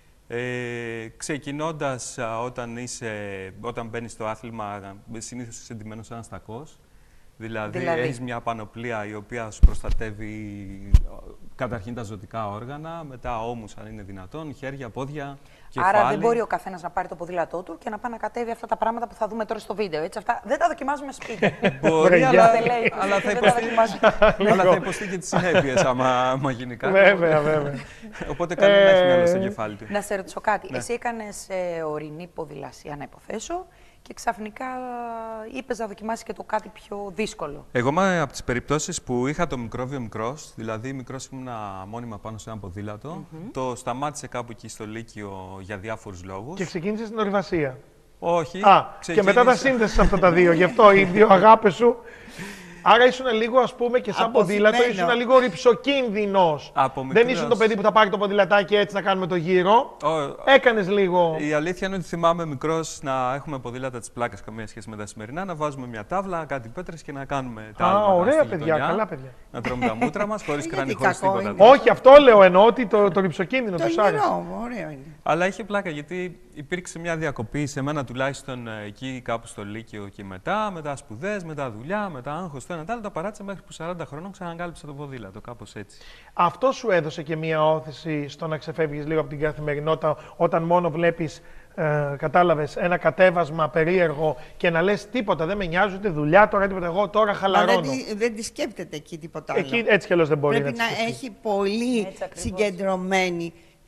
Ε, ξεκινώντας α, όταν, είσαι, όταν μπαίνεις στο άθλημα, συνήθως είσαι εντυμένος σαν στακός. Δηλαδή, Δηλαδή? έχεις μια πανοπλία η οποία σου προστατεύει καταρχήν τα ζωτικά όργανα, μετά ώμους αν είναι δυνατόν, χέρια, πόδια, κεφάλι. Άρα δεν μπορεί ο καθένας να πάρει το ποδήλατό του και να πάει να κατέβει αυτά τα πράγματα που θα δούμε τώρα στο βίντεο. Έτσι, αυτά δεν τα δοκιμάζουμε σπίτι. Μπορεί, αλλά, Δεν λέει, αλλά, θα δεν τα υποστεί, δοκιμάζουμε. αλλά θα υποστεί και τις συνέπειες άμα, άμα γίνει κάτι. Βέβαια, βέβαια. Οπότε καλό να έχει Ε, μυαλό στο κεφάλι του. Να σε ρωτήσω κάτι. Ναι. Εσύ έκανες ε, ορεινή ποδηλασία, να υποθέσω, και ξαφνικά είπες να δοκιμάσεις και το κάτι πιο δύσκολο. Εγώ είμαι από τις περιπτώσεις που είχα το μικρόβιο μικρός, δηλαδή μικρός ήμουνα μόνιμα πάνω σε ένα ποδήλατο. Το σταμάτησε κάπου εκεί στο Λύκειο για διάφορους λόγους. Και ξεκίνησε στην ορειβασία. Όχι. Α, και μετά τα ξεκίνησα- σύνδεσες αυτά τα δύο. Γι' αυτό οι δύο αγάπες σου. Άρα ήσουν λίγο, ας πούμε, και σαν Αποθυμένο. ποδήλατο, ήσουν λίγο ρηψοκίνδυνος. Από Δεν μικρός. ήσουν το παιδί που θα πάρει το ποδηλατάκι έτσι να κάνουμε το γύρο. Ω, Έκανες λίγο. Η αλήθεια είναι ότι θυμάμαι μικρός να έχουμε ποδήλατα της πλάκας, καμία σχέση με τα σημερινά, να βάζουμε μια τάβλα, κάτι πέτρες και να κάνουμε τα Α, άλματα ωραία στη παιδιά, γειτονιά, καλά παιδιά. να τρώμε τα μούτρα μας, χωρίς Γιατί κράνη, χωρίς κακό τίποτα. είναι. Όχι, αυτό λέω, εννοώ ότι το, το ρηψοκίνδυνο Το του άρεσε. υγιεινό, ωραίο είναι. Αλλά είχε πλάκα γιατί υπήρξε μια διακοπή σε μένα τουλάχιστον ε, εκεί κάπου στο Λύκειο και μετά, μετά σπουδές, μετά δουλειά, μετά άγχος, το ένα το άλλο, τα παράτησα μέχρι που σαράντα χρονών ξαναγκάλυψα το ποδήλατο, κάπως έτσι. Αυτό σου έδωσε και μία όθηση στο να ξεφεύγεις λίγο από την καθημερινότητα όταν μόνο βλέπεις, ε, κατάλαβες, ένα κατέβασμα περίεργο και να λες τίποτα, δεν με νοιάζει ούτε δουλειά τώρα, τίποτα, εγώ τώρα Μα χαλαρώνω. δεν, τη- δεν τη σκέπτεται εκεί τίποτα άλλο. Εκεί έτσι κι αλλιώς δεν μπορεί Πρέπει τη να σκεφτεί. έχει πολύ Έτσι ακριβώς. συγκεντρωμένη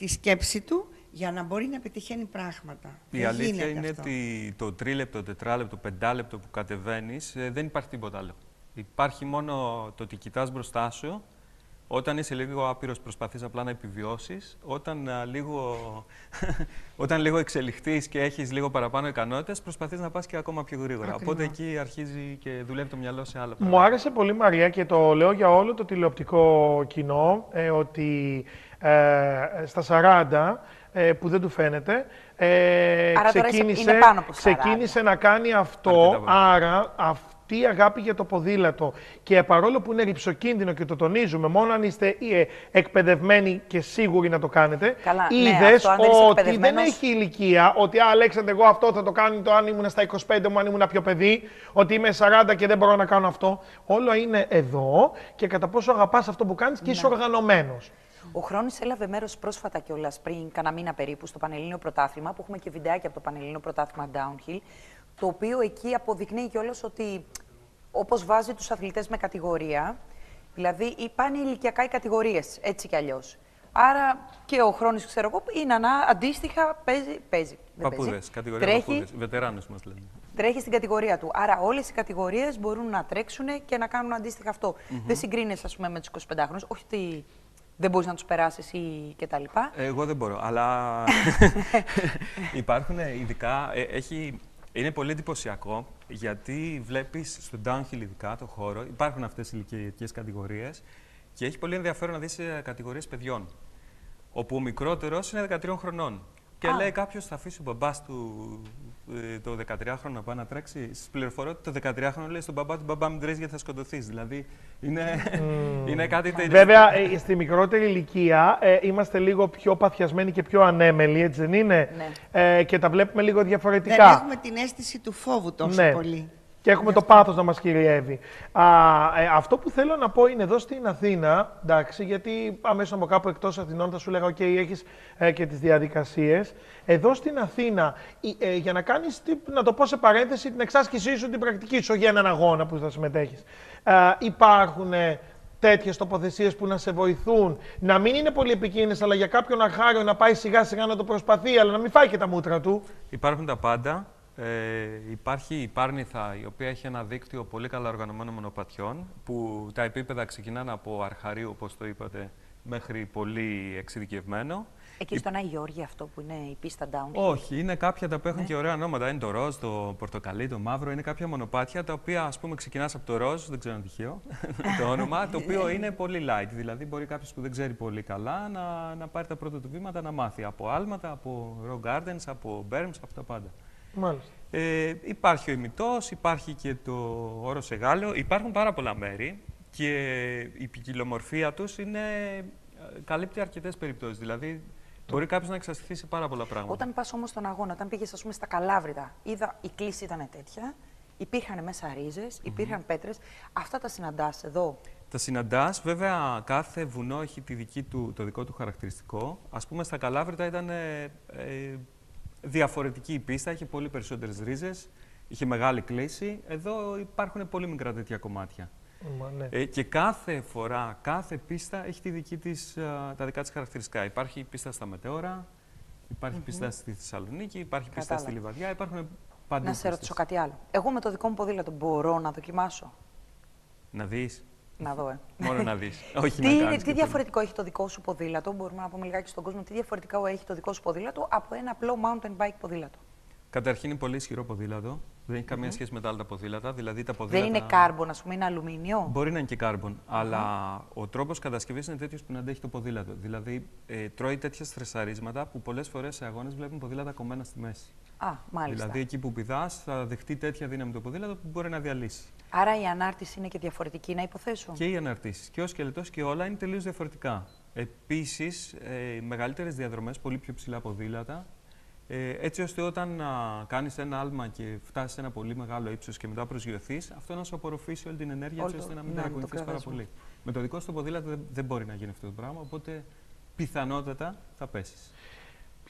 τη σκέψη του για να μπορεί να πετυχαίνει πράγματα. Η δεν αλήθεια είναι αυτό. ότι το τρίλεπτο, τετράλεπτο, πεντάλεπτο που κατεβαίνεις ε, δεν υπάρχει τίποτα άλλο. Υπάρχει μόνο το ότι κοιτάς μπροστά σου. Όταν είσαι λίγο άπειρος, προσπαθείς απλά να επιβιώσεις. Όταν, α, λίγο, όταν λίγο εξελιχθείς και έχεις λίγο παραπάνω ικανότητες, προσπαθείς να πας και ακόμα πιο γρήγορα. Ακριβώς. Οπότε εκεί αρχίζει και δουλεύει το μυαλό σε άλλα πράγματα. Μου άρεσε πολύ, Μαρία, και το λέω για όλο το τηλεοπτικό κοινό, ε, ότι ε, στα σαράντα, ε, που δεν του φαίνεται, ε, Άρα τώρα ξεκίνησε, είναι πάνω από σαράντα. ξεκίνησε να κάνει αυτό, Αρκετά πάνω. άρα αυτή η αγάπη για το ποδήλατο, και παρόλο που είναι ρυψοκίνδυνο και το τονίζουμε, μόνο αν είστε ε, εκπαιδευμένοι και σίγουροι να το κάνετε, Καλά, ναι, είδες αυτό, αν δεν είσαι ότι δεν εκπαιδευμένος- έχει ηλικία, ότι «Α, Αλέξανδρε, εγώ αυτό θα το κάνω το αν ήμουν στα είκοσι πέντε μου, αν ήμουν πιο παιδί, ότι είμαι σαράντα και δεν μπορώ να κάνω αυτό». Όλο είναι εδώ και κατά πόσο αγαπάς αυτό που κάνεις και είσαι οργανωμένος. Ο Χρόνης έλαβε μέρος πρόσφατα κιόλας, πριν κάνα μήνα περίπου, στο Πανελλήνιο Πρωτάθλημα, που έχουμε και βιντεάκι από το Πανελλήνιο Πρωτάθλημα Downhill, το οποίο εκεί αποδεικνύει κιόλας ότι, όπως βάζει τους αθλητές με κατηγορία, δηλαδή πάνε ηλικιακά οι κατηγορίες, έτσι κι αλλιώς. Άρα και ο Χρόνης, ξέρω εγώ, είναι ανά, αντίστοιχα παίζει. παίζει δεν Παππούδες, παίζει. κατηγορία Τρέχει, παππούδες. Βετεράνους μας λένε. τρέχει στην κατηγορία του. Άρα όλες οι κατηγορίες μπορούν να τρέξουν και να κάνουν αντίστοιχα αυτό. Mm-hmm. Δεν συγκρίνεσαι, ας πούμε, με τους εικοσιπεντάχρονους, όχι ότι δεν μπορείς να τους περάσεις ή κτλ. Εγώ δεν μπορώ, αλλά υπάρχουν ειδικά, ε, έχει, είναι πολύ εντυπωσιακό, γιατί βλέπεις στο downhill ειδικά το χώρο, υπάρχουν αυτές οι ηλικιακές κατηγορίες και έχει πολύ ενδιαφέρον να δεις ε, κατηγορίες παιδιών, όπου ο μικρότερος είναι δεκατρία χρονών. Και Α. λέει κάποιος, θα αφήσει ο μπαμπάς του ε, το δεκατριάχρονο να πάει να τρέξει. Στις πληροφορώ ότι το δεκατριάχρονο λέει στον μπαμπά του, μπαμπά μην τρέξει γιατί θα σκοτωθείς. Δηλαδή είναι, είναι κάτι τέτοιο. Βέβαια, ε, στη μικρότερη ηλικία ε, είμαστε λίγο πιο παθιασμένοι και πιο ανέμελοι, έτσι δεν είναι? Ναι. Ε, και τα βλέπουμε λίγο διαφορετικά. Δεν έχουμε την αίσθηση του φόβου τόσο Ναι. πολύ. Και έχουμε το πάθος να μας κυριεύει. Α, ε, αυτό που θέλω να πω είναι εδώ στην Αθήνα, εντάξει, γιατί αμέσως από κάπου εκτός Αθηνών θα σου λέγα, οκ, έχεις ε, και τις διαδικασίες. Εδώ στην Αθήνα, ε, ε, για να κάνεις, τι, να το πω σε παρένθεση, την εξάσκησή σου, την πρακτική σου, για έναν αγώνα που θα συμμετέχεις. Ε, υπάρχουν ε, τέτοιες τοποθεσίες που να σε βοηθούν, να μην είναι πολύ επικίνδυνες, αλλά για κάποιον αρχάριο να πάει σιγά σιγά να το προσπαθεί, αλλά να μην φάει και τα μούτρα του. Υπάρχουν τα πάντα. Ε, υπάρχει η Πάρνηθα, η οποία έχει ένα δίκτυο πολύ καλά οργανωμένων μονοπατιών, που τα επίπεδα ξεκινάνε από αρχαρίου, όπως το είπατε, μέχρι πολύ εξειδικευμένο. Εκεί στον Άγιο Γεώργιο αυτό που είναι η πίστα down. Όχι, είναι κάποια τα που έχουν και ωραία ονόματα. Είναι το ροζ, το πορτοκαλί, το μαύρο. Είναι κάποια μονοπάτια τα οποία, ας πούμε, ξεκινάς από το ροζ, δεν ξέρω αν τυχαίο το όνομα, το οποίο είναι πολύ light. Δηλαδή, μπορεί κάποιος που δεν ξέρει πολύ καλά να, να πάρει τα πρώτα του βήματα να μάθει από άλματα, από rock gardens, από berms, από τα πάντα. Μάλιστα. Ε, υπάρχει ο ημιτός, υπάρχει και το όρος Εγάλεο. Υπάρχουν πάρα πολλά μέρη και η ποικιλομορφία τους είναι, καλύπτει αρκετές περιπτώσεις. Δηλαδή, μπορεί κάποιος να εξασκηθεί σε πάρα πολλά πράγματα. Όταν πας όμως στον αγώνα, όταν πήγες, ας πούμε, στα Καλάβρητα, είδα η κλίση ήταν τέτοια, υπήρχαν μέσα ρίζες, υπήρχαν mm-hmm. πέτρες. Αυτά τα συναντάς εδώ? Τα συναντάς, βέβαια κάθε βουνό έχει τη δική του, το δικό του χαρακτηριστικό. Ας πούμε, στα Καλάβρητα ήταν ε, ε, διαφορετική η πίστα, είχε πολύ περισσότερες ρίζες, είχε μεγάλη κλίση. Εδώ υπάρχουν πολύ μικρά τέτοια κομμάτια. Μα, ναι. ε, και κάθε φορά, κάθε πίστα έχει τη δική της, α, τα δικά της χαρακτηριστικά. Υπάρχει η πίστα στα Μετέωρα, υπάρχει mm-hmm. πίστα στη Θεσσαλονίκη, υπάρχει πίστα στη Λιβαδιά, υπάρχουν παντού. Να σε ρωτήσω κάτι άλλο. Εγώ με το δικό μου ποδήλατο μπορώ να δοκιμάσω? Να δεις. Να δω, ε. Μόνο να δεις. Όχι τι, να κάνεις. Τι διαφορετικό έχει το δικό σου ποδήλατο, μπορούμε να πούμε λιγάκι στον κόσμο, τι διαφορετικό έχει το δικό σου ποδήλατο από ένα απλό mountain bike ποδήλατο? Καταρχήν είναι πολύ ισχυρό ποδήλατο. Δεν έχει καμία mm-hmm. σχέση με τα άλλα τα ποδήλατα. Δηλαδή, τα ποδήλατα... Δεν είναι carbon, ας πούμε, είναι αλουμίνιο. Μπορεί να είναι και carbon, mm-hmm. αλλά ο τρόπος κατασκευής είναι τέτοιος που να αντέχει το ποδήλατο. Δηλαδή, ε, τρώει τέτοια στρεσαρίσματα που πολλές φορές σε αγώνες βλέπουν ποδήλατα κομμένα στη μέση. Α, μάλιστα. Δηλαδή, εκεί που πηδάς, θα δεχτεί τέτοια δύναμη το ποδήλατο που μπορεί να διαλύσει. Άρα η ανάρτηση είναι και διαφορετική, να υποθέσω? Και οι αναρτήσεις. Και ο σκελετός και όλα είναι τελείως διαφορετικά. Επίσης, ε, μεγαλύτερες διαδρομές, πολύ πιο ψηλά ποδήλατα. Ε, έτσι ώστε όταν α, κάνεις ένα άλμα και φτάσεις σε ένα πολύ μεγάλο ύψος και μετά προσγειωθείς, αυτό να σου απορροφήσει όλη την ενέργεια, έτσι ώστε να μην ταρακουνηθείς πάρα πολύ. Με το δικό σου το ποδήλατο δεν, δεν μπορεί να γίνει αυτό το πράγμα, οπότε πιθανότατα θα πέσεις.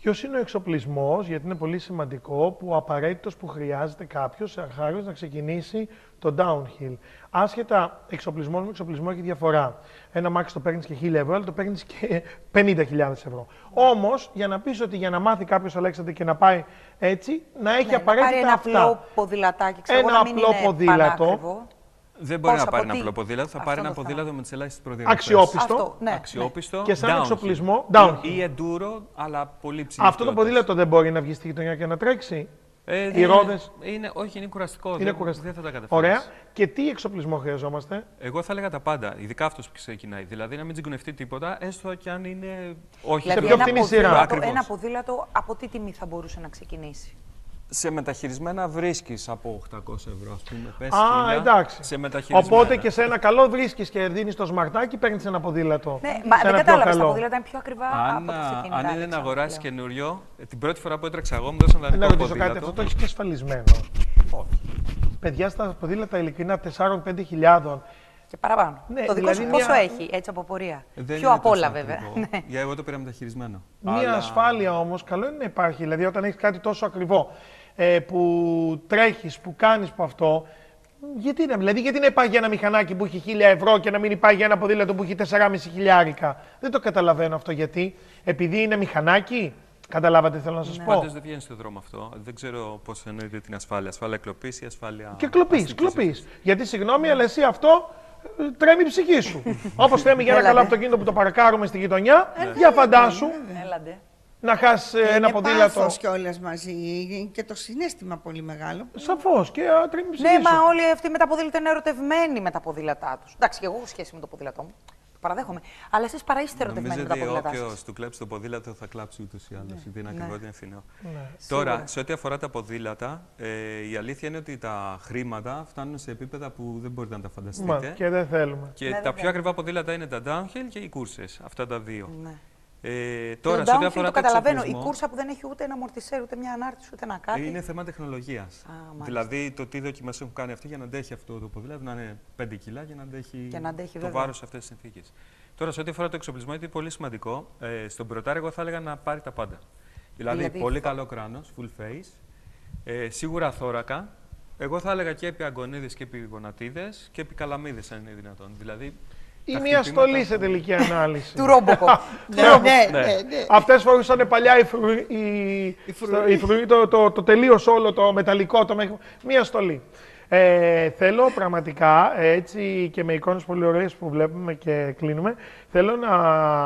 Ποιος είναι ο εξοπλισμός, γιατί είναι πολύ σημαντικό, που ο απαραίτητος που χρειάζεται κάποιος αρχάριος να ξεκινήσει το downhill. Άσχετα εξοπλισμό με εξοπλισμό έχει διαφορά. Ένα μάξι το παίρνεις και χίλια ευρώ, αλλά το παίρνεις και πενήντα χιλιάδες ευρώ. Όμως, για να πεις ότι για να μάθει κάποιος, Αλέξανδρε, και να πάει έτσι, να έχει ναι, απαραίτητα να πάρει αυτά. ένα απλό ποδηλατάκι, ξέρω, ένα να μην απλό είναι ποδήλατο. πανάκριβο. Δεν μπορεί Πώς, να πάρει από ένα τι? απλό ποδήλατο, θα Αυτό πάρει ένα το θέμα. ποδήλατο με τις ελάχιστες προδιαγραφές. Αξιόπιστο. Αυτό, ναι, Αξιόπιστο. Και σαν downhill. εξοπλισμό, downhill. Ή enduro, αλλά πολύ ψηλή. Αυτό το ποδήλατο δεν μπορεί να βγει στη γειτονιά και να τρέξει. Ε, Οι ρόδες. Είναι, όχι, είναι κουραστικό. Είναι δεν, κουραστικό. δεν θα τα καταφέρεις. Ωραία. Και τι εξοπλισμό χρειαζόμαστε? Εγώ θα έλεγα τα πάντα, ειδικά αυτός που ξεκινάει. Δηλαδή να μην τσιγκουνευτεί τίποτα, έστω και αν είναι. Όχι, Δηλαδή, πιο ένα φτηνή σειρά. ποδήλατο, Ακριβώς. ένα ποδήλατο από τι τιμή θα μπορούσε να ξεκινήσει? Σε μεταχειρισμένα βρίσκεις από οκτακόσια ευρώ, ας πούμε. Πες Α, χίλια, εντάξει. Σε μεταχειρισμένα. Οπότε και σε ένα καλό βρίσκεις και δίνεις το σμαρτάκι, παίρνεις ένα ποδήλατο. Ναι, σε μα ένα δεν πιο κατάλαβες, τα καλό. ποδήλατα είναι πιο ακριβά Αν, από τα αυτοκίνητα. αν είναι να Αλέξανδρε, αγοράσεις πλέον. καινούριο, ε, την πρώτη φορά που έτρεξα εγώ μου δώσαν Να δανεικό ρωτήσω ποδήλατο. κάτι, αυτό το έχεις και ασφαλισμένο. Όχι. Παιδιά, στα ποδήλατα ειλικρινά τεσσάρων με πέντε χιλιάδων. Και παραπάνω. Ναι, το δικό δηλαδή σου πόσο μια- έχει, έτσι από πορεία? Δεν Πιο είναι απ' όλα, τόσο βέβαια. ακριβό. Ναι. Για εγώ το πήρα μεταχειρισμένο. Μία Αλλά- ασφάλεια όμως, καλό είναι να υπάρχει. Δηλαδή, όταν έχεις κάτι τόσο ακριβό ε, που τρέχεις, που κάνεις που αυτό. Γιατί να, δηλαδή, γιατί να υπάρχει ένα μηχανάκι που έχει χίλια ευρώ και να μην υπάρχει ένα ποδήλατο που έχει τεσσεράμισι χιλιάρικα. Δεν το καταλαβαίνω αυτό γιατί. Επειδή είναι μηχανάκι. Καταλάβατε, θέλω να σας πω. Πάντως δεν βγαίνει στον δρόμο αυτό. Δεν ξέρω πώς εννοείται την ασφάλεια. Ασφάλεια κλοπής ή ασφάλεια. Και κλοπής, αστικής κλοπής. Γιατί συγγνώμη, αλλά εσύ αυτό ε, τρέμει η ψυχή σου. Όπως θέμε για ένα Έλατε. καλό αυτοκίνητο που το παρακάρουμε στη γειτονιά, για φαντάσου Έλαντε. να χάσει Και ένα είναι ποδήλατο. πάθος κιόλας μαζί και το συναίσθημα πολύ μεγάλο. Σαφώς και α, τρέμει η ψυχή Ναι, σου. μα όλοι αυτοί με τα ποδήλατα είναι ερωτευμένοι με τα ποδήλατά του. Εντάξει, και εγώ έχω σχέση με το ποδήλατό μου. Το παραδέχομαι. Αλλά εσεί παρά είστε ερωτευμένοι με τα Νομίζω ότι ποδήλατά όποιο σα. του κλέψει το ποδήλατο θα κλάψει ούτω ή άλλω. Γιατί είναι ακριβό, Ναι. ότι είναι φθηνό. Ναι. Τώρα, Σίγουρα. σε ό,τι αφορά τα ποδήλατα, ε, η αλήθεια είναι ότι τα χρήματα φτάνουν σε επίπεδα που δεν μπορείτε να τα φανταστείτε. Μα, και δεν θέλουμε. Και Ναι, τα βέβαια. πιο ακριβά ποδήλατα είναι τα downhill και οι κούρσες. Αυτά τα δύο. Ναι. Ε, Τώρα, τώρα, το σε ό,τι downhill αφορά το το καταλαβαίνω. Η εξοπλισμό, κούρσα που δεν έχει ούτε ένα αμορτισέρ, ούτε μια ανάρτηση, ούτε ένα κάτι. είναι θέμα τεχνολογία. μάλιστα. Δηλαδή, το τι δοκιμές έχουν κάνει αυτοί για να αντέχει αυτό το ποδήλατο, να είναι πέντε κιλά για να αντέχει, Για να αντέχει, το βέβαια. βάρος σε αυτές τις συνθήκες. Τώρα, σε ό,τι αφορά το εξοπλισμό, είναι πολύ σημαντικό. Ε, στον πρωτάρι, εγώ θα έλεγα να πάρει τα πάντα. Δηλαδή, Δηλαδή, πολύ αυτό. καλό κράνος, full face, ε, σίγουρα θώρακα. Εγώ θα έλεγα και επί αγκονίδες και επί γονατίδες και επί καλαμίδες, αν είναι δυνατόν. Δηλαδή, Ή τα μια χτυπήματα- στολή σε τελική ανάλυση. Του Ρόμποκο. Ναι, ναι, ναι, Ναι. ναι. Αυτές φορούσαν παλιά η φρου- η- στο- η φρου- το, το, το τελείως όλο το μεταλλικό, το μέχρι- μία στολή. Ε, θέλω πραγματικά, έτσι και με εικόνες πολύ ωραίες που βλέπουμε και κλείνουμε, θέλω να,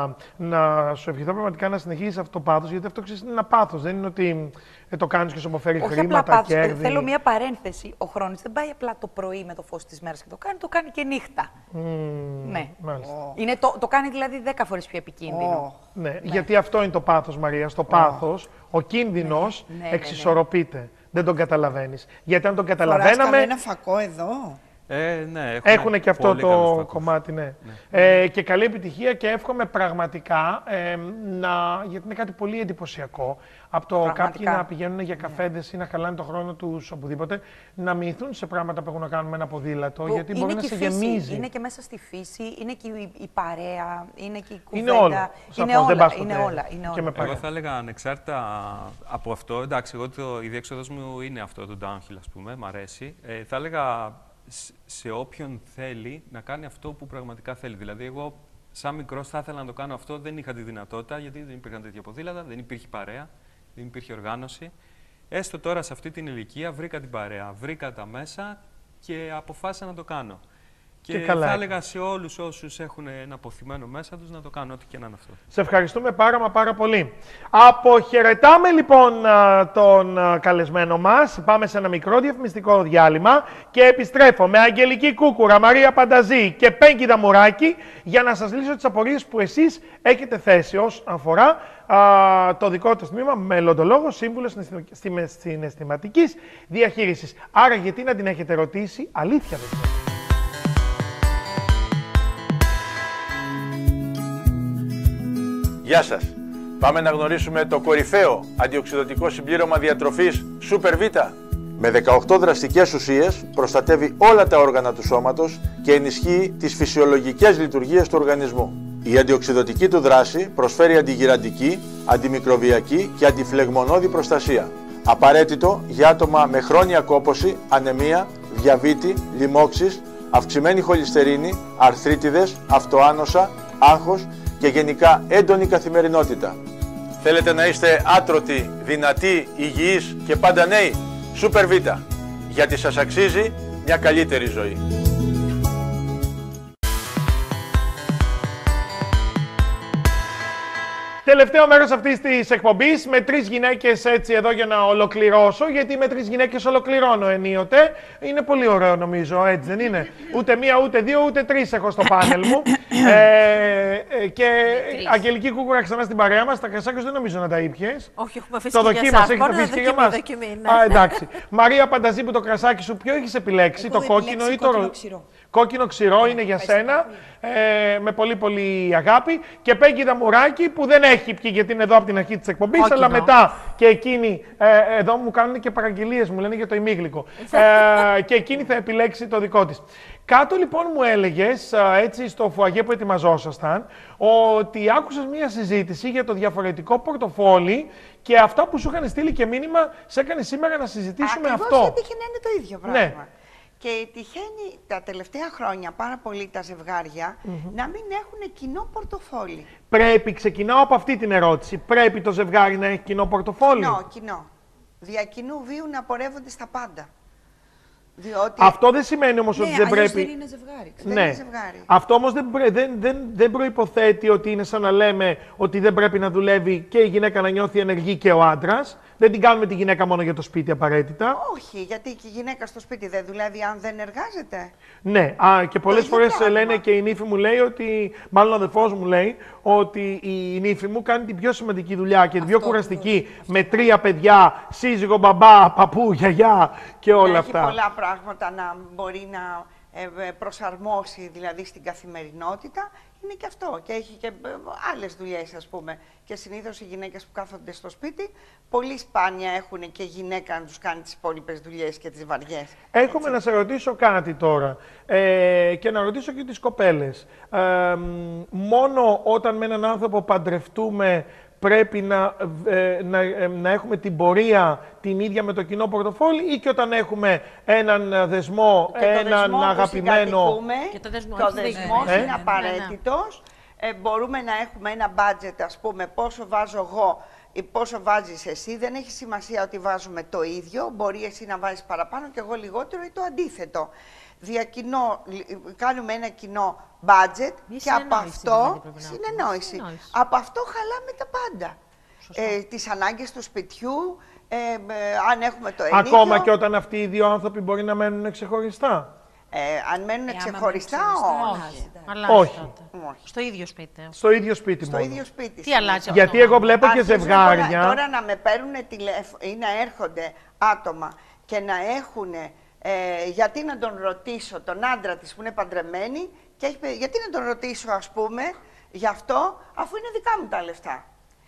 να σου ευχηθώ πραγματικά να συνεχίσεις αυτό το πάθος, γιατί αυτό ξέρεις είναι ένα πάθος, δεν είναι ότι ε, το κάνεις και σου αποφέρει Όχι απλά χρήματα, πάθος. Ε, κέρδη. Θέλω μια παρένθεση. Ο Χρόνης δεν πάει απλά το πρωί με το φως της μέρας και το κάνει, το κάνει και νύχτα. Μμμ, Ναι. μάλιστα. Είναι το, το κάνει δηλαδή δέκα φορές πιο επικίνδυνο. Ναι, γιατί αυτό είναι το πάθος, Μαρία. Στο πάθος, ο κίνδυνος Ναι, ναι, ναι. εξισορροπείται. Δεν τον καταλαβαίνεις. Γιατί αν τον Φοράς καταλαβαίναμε, κανένα φακό εδώ. Ε, ναι, έχουν και αυτό πολύ καλούς το φακούς. κομμάτι, ναι. Ε, και καλή επιτυχία και εύχομαι πραγματικά ε, να. Γιατί είναι κάτι πολύ εντυπωσιακό. Από το Πραγματικά. κάποιοι να πηγαίνουν για καφέδες ή να χαλάνε τον χρόνο τους οπουδήποτε, να μοιηθούν σε πράγματα που έχουν να κάνουν με ένα ποδήλατο. Που Γιατί είναι μπορεί να και σε η φύση, γεμίζει. Είναι και μέσα στη φύση, είναι και η, η παρέα, είναι και η Είναι κουβέντα. όλα. Είναι Σαφώς, δεν όλα, πας είναι ποτέ. όλα, είναι Και όλα. με παρέα. Εγώ θα έλεγα ανεξάρτητα από αυτό, εντάξει, εγώ το, η διέξοδος μου είναι αυτό το downhill, ας πούμε, μ' αρέσει. Ε, θα έλεγα σε, σε όποιον θέλει να κάνει αυτό που πραγματικά θέλει. Δηλαδή, εγώ σαν μικρός θα ήθελα να το κάνω αυτό, δεν είχα τη δυνατότητα, γιατί δεν υπήρχαν τέτοια ποδήλατα, δεν υπήρχε παρέα, δεν υπήρχε οργάνωση. Έστω τώρα σε αυτή την ηλικία βρήκα την παρέα, βρήκα τα μέσα και αποφάσισα να το κάνω. Και, Και καλά θα έκανες. έλεγα σε όλους όσους έχουν ένα αποθυμένο μέσα τους να το κάνουν ό,τι και να είναι αυτό. Σε ευχαριστούμε πάρα μα πάρα πολύ. Αποχαιρετάμε λοιπόν α, τον α, καλεσμένο μας. Πάμε σε ένα μικρό διαφημιστικό διάλειμμα και επιστρέφω με Αγγελική Κούκουρα, Μαρία Πανταζή και Πέγκη Δαμουράκη για να σας λύσω τις απορίες που εσείς έχετε θέσει όσον αφορά α, το δικό του τμήμα μελλοντολόγος, σύμβουλος συναισθημα- συναισθηματικής διαχείρισης. Άρα γιατί να την έχετε ρωτήσει, αλήθεια δεν ξέρω. Γεια σας. Πάμε να γνωρίσουμε το κορυφαίο αντιοξυδοτικό συμπλήρωμα διατροφής Super Vita. Με δεκαοκτώ δραστικές ουσίες προστατεύει όλα τα όργανα του σώματος και ενισχύει τις φυσιολογικές λειτουργίες του οργανισμού. Η αντιοξυδοτική του δράση προσφέρει αντιγυραντική, αντιμικροβιακή και αντιφλεγμονώδη προστασία. Απαραίτητο για άτομα με χρόνια κόπωση, ανεμία, διαβήτη, λοιμώξεις, αυξημένη χολυστερίνη, αρθρίτιδες, αυτοάνοσα, άγχος και γενικά έντονη καθημερινότητα. Θέλετε να είστε άτρωτοι, δυνατοί, υγιείς και πάντα νέοι? Super Vita, γιατί σας αξίζει μια καλύτερη ζωή. Τελευταίο μέρος αυτής της εκπομπής με τρεις γυναίκες έτσι εδώ για να ολοκληρώσω, γιατί με τρεις γυναίκες ολοκληρώνω ενίοτε. Είναι πολύ ωραίο νομίζω, έτσι δεν είναι? Ούτε μία, ούτε δύο, ούτε τρεις έχω στο πάνελ μου. ε, ε, και Αγγελική Κούκουρα ξανά στην παρέα μας. Τα κρασάκια δεν νομίζω να τα ήπιες. Όχι, έχουμε αφήσει το και για δοκίμασε, εσάς. έχεις το αφήσει και για Δοκιμή, μας. δοκιμή, ναι. Α, εντάξει. Μαρία Πανταζήπου, το κρασάκι σου ποιο έχεις επιλέξει? Εγώ το έχω κόκκινο ή επιλέξει το κόκκινο ξηρό. Κόκκινο ξηρό είναι για σένα, ε, με πολύ πολύ αγάπη. Και Πέγγι Δαμουράκη που δεν έχει πιει γιατί είναι εδώ από την αρχή της εκπομπής, Κόκκινο. αλλά μετά και εκείνη, ε, εδώ μου κάνουν και παραγγελίες, μου λένε για το ημίγλικο. ε, και εκείνη θα επιλέξει το δικό της. Κάτω λοιπόν μου έλεγες, έτσι στο φουαγέ που ετοιμαζόσασταν, ότι άκουσες μία συζήτηση για το διαφορετικό πορτοφόλι και αυτά που σου είχαν στείλει και μήνυμα σε έκανε σήμερα να συζητήσουμε Ακριβώς, αυτό. έτυχε να είναι το ίδιο πράγμα. Ναι. Και τυχαίνει τα τελευταία χρόνια πάρα πολύ τα ζευγάρια mm-hmm. να μην έχουν κοινό πορτοφόλι. Πρέπει, ξεκινάω από αυτή την ερώτηση, πρέπει το ζευγάρι να έχει κοινό πορτοφόλι? Κοινό, κοινό. Δια κοινού βίου να πορεύονται στα πάντα. Διότι... Αυτό δεν σημαίνει όμως ναι, ότι δεν πρέπει... δεν είναι ζευγάρι. Δεν ναι. είναι ζευγάρι. Αυτό όμως δεν, δεν, δεν, δεν προϋποθέτει ότι είναι σαν να λέμε ότι δεν πρέπει να δουλεύει και η γυναίκα να νιώθει ενεργή και ο άντρας. Δεν την κάνουμε τη γυναίκα μόνο για το σπίτι απαραίτητα. Όχι, γιατί και η γυναίκα στο σπίτι δεν δουλεύει αν δεν εργάζεται. Ναι, α, και πολλές ίδιο φορές πράγμα. λένε και η νύφη μου λέει ότι, μάλλον ο αδερφός μου λέει, ότι η νύφη μου κάνει την πιο σημαντική δουλειά και την πιο κουραστική με τρία παιδιά, σύζυγο, μπαμπά, παππού, γιαγιά και όλα να αυτά. Έχει πολλά πράγματα να μπορεί να ε, προσαρμόσει δηλαδή στην καθημερινότητα. Είναι και αυτό. Και έχει και άλλες δουλειές, ας πούμε. Και συνήθως οι γυναίκες που κάθονται στο σπίτι, πολύ σπάνια έχουν και γυναίκα να τους κάνει τις υπόλοιπες δουλειές και τις βαριές. Έχουμε να σε ρωτήσω κάτι τώρα ε, και να ρωτήσω και τις κοπέλες. Ε, μόνο όταν με έναν άνθρωπο παντρευτούμε πρέπει να, ε, να, ε, να έχουμε την πορεία την ίδια με το κοινό πορτοφόλι ή και όταν έχουμε έναν δεσμό, Και έναν το δεσμό αγαπημένο... που Και το δεσμό, το έχεις δεσμός δίκιο. είναι Ναι, ναι, απαραίτητος. Ε, μπορούμε να έχουμε ένα budget, ας πούμε, πόσο βάζω εγώ ή πόσο βάζεις εσύ. Δεν έχει σημασία ότι βάζουμε το ίδιο. Μπορεί εσύ να βάζεις παραπάνω και εγώ λιγότερο ή το αντίθετο. Διακοινώ, κάνουμε ένα κοινό budget Μια και από συνεννόηση αυτό, δηλαδή πρέπει να συνεννόηση, έχουμε. Συνεννόηση. από αυτό χαλάμε τα πάντα. Ε, τις ανάγκες του σπιτιού, ε, ε, αν έχουμε το ενίκιο. Ακόμα και όταν αυτοί οι δύο άνθρωποι μπορεί να μένουν ξεχωριστά. Ε, αν μένουν Ε, άμα ξεχωριστά, μένουν όχι. ξεχωριστά, Αλλάζει Όχι. τότε. Όχι. Στο ίδιο σπίτι. Στο ίδιο σπίτι Στο μόνο. ίδιο σπίτι. Τι αλλάζει Γιατί αυτό? εγώ βλέπω και Αρχίζουν ζευγάρια... Τώρα, τώρα να με παίρνουν τηλέφωνο ή να έρχονται άτομα και να έχουν. Ε, γιατί να τον ρωτήσω, τον άντρα της που είναι παντρεμένη, και έχει, πει, γιατί να τον ρωτήσω, ας πούμε, γι' αυτό, αφού είναι δικά μου τα λεφτά.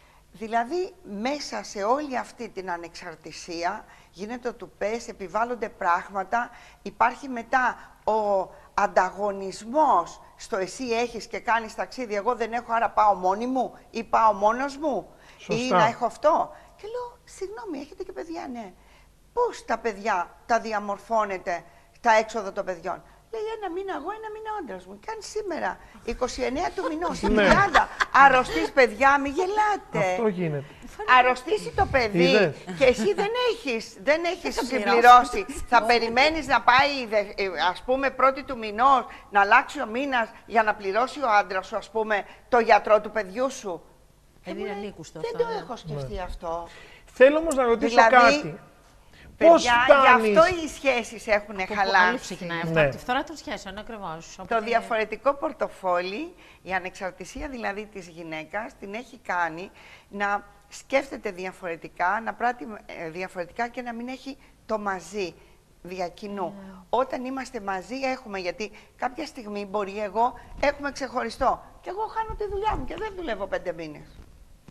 Δηλαδή, μέσα σε όλη αυτή την ανεξαρτησία, γίνεται το πες, επιβάλλονται πράγματα, υπάρχει μετά ο ανταγωνισμός στο εσύ έχεις και κάνεις ταξίδι, εγώ δεν έχω, άρα πάω μόνη μου ή πάω μόνος μου Σωστά. ή να έχω αυτό. Και λέω, συγγνώμη, έχετε και παιδιά, ναι. Πώς τα παιδιά τα διαμορφώνετε, τα έξοδα των παιδιών? Λέει, ένα μήνα εγώ, ένα μήνα ο άντρας μου. Και αν σήμερα, είκοσι εννέα του μηνός, Ναι. τριάντα, αρρωστείς παιδιά, μη γελάτε. Αυτό γίνεται. Αρρωστήσει το παιδί Είδες. και εσύ δεν έχεις, δεν έχεις συμπληρώσει. Θα περιμένεις να πάει, δε- ε, ας πούμε, πρώτη του μηνός, να αλλάξει ο μήνας για να πληρώσει ο άντρας σου, ας πούμε, το γιατρό του παιδιού σου. Δεν Και μου είναι λέει, ανήκουστο Δεν αυτό, το ναι. έχω σκεφτεί αυτό. Θέλω όμως να ρωτήσω Δηλαδή, κάτι. Πώς Παιδιά, φτάνεις... γι' αυτό οι σχέσεις έχουν Από πού- χαλάσει. Αλλού ξεκινάει αυτό. Ναι. Από τη φθορά των σχέσεων, ακριβώς. Το Οπότε- διαφορετικό πορτοφόλι, η ανεξαρτησία δηλαδή της γυναίκας, την έχει κάνει να σκέφτεται διαφορετικά, να πράττει ε, διαφορετικά και να μην έχει το μαζί δια κοινού. Όταν είμαστε μαζί έχουμε, γιατί κάποια στιγμή μπορεί εγώ, έχουμε ξεχωριστό. Και εγώ χάνω τη δουλειά μου και δεν δουλεύω πέντε μήνες.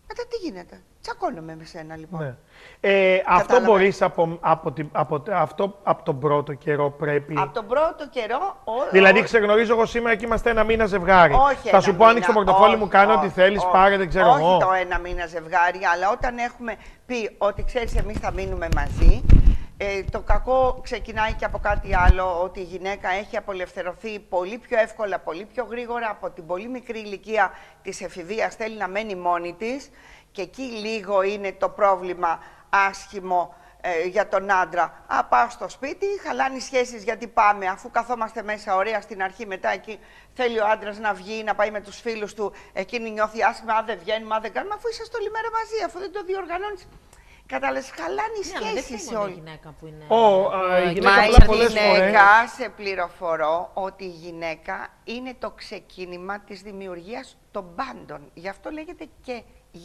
Μετά τι γίνεται. Τσακώνομαι με σένα λοιπόν. Ναι. Ε, αυτό μπορείς από, από, την, από, αυτό, από τον πρώτο καιρό πρέπει. Από τον πρώτο καιρό. Ο, δηλαδή, ο... ξεγνωρίζω εγώ σήμερα και είμαστε ένα μήνα ζευγάρι. Όχι θα σου πω, άνοιξε το πορτοφόλι μου, κάνε ό,τι θέλεις, πάρε, δεν ξέρω εγώ. Όχι το ένα μήνα ζευγάρι, αλλά όταν έχουμε πει ότι ξέρεις, εμείς θα μείνουμε μαζί. Ε, το κακό ξεκινάει και από κάτι άλλο, ότι η γυναίκα έχει απολευθερωθεί πολύ πιο εύκολα, πολύ πιο γρήγορα από την πολύ μικρή ηλικία της εφηβείας, θέλει να μένει μόνη της και εκεί λίγο είναι το πρόβλημα άσχημο ε, για τον άντρα. Α, πάω στο σπίτι, χαλάνε οι σχέσεις γιατί πάμε, αφού καθόμαστε μέσα ωραία στην αρχή, μετά εκεί θέλει ο άντρας να βγει, να πάει με τους φίλους του, εκείνη νιώθει άσχημα, α, δεν βγαίνουμε, α, δεν κάνουμε, αφού είσαστε όλη μέρα μαζί, αφού δεν το διοργανώνεις. Κατάλαβες, χαλάνε οι ναι, σχέσεις δεν όλοι. Η γυναίκα που είναι... Oh, uh, η γυναίκα, Μα η πολλές γυναίκα, φορές... σε πληροφορώ ότι η γυναίκα είναι το ξεκίνημα της δημιουργίας των πάντων. Γι' αυτό λέγεται και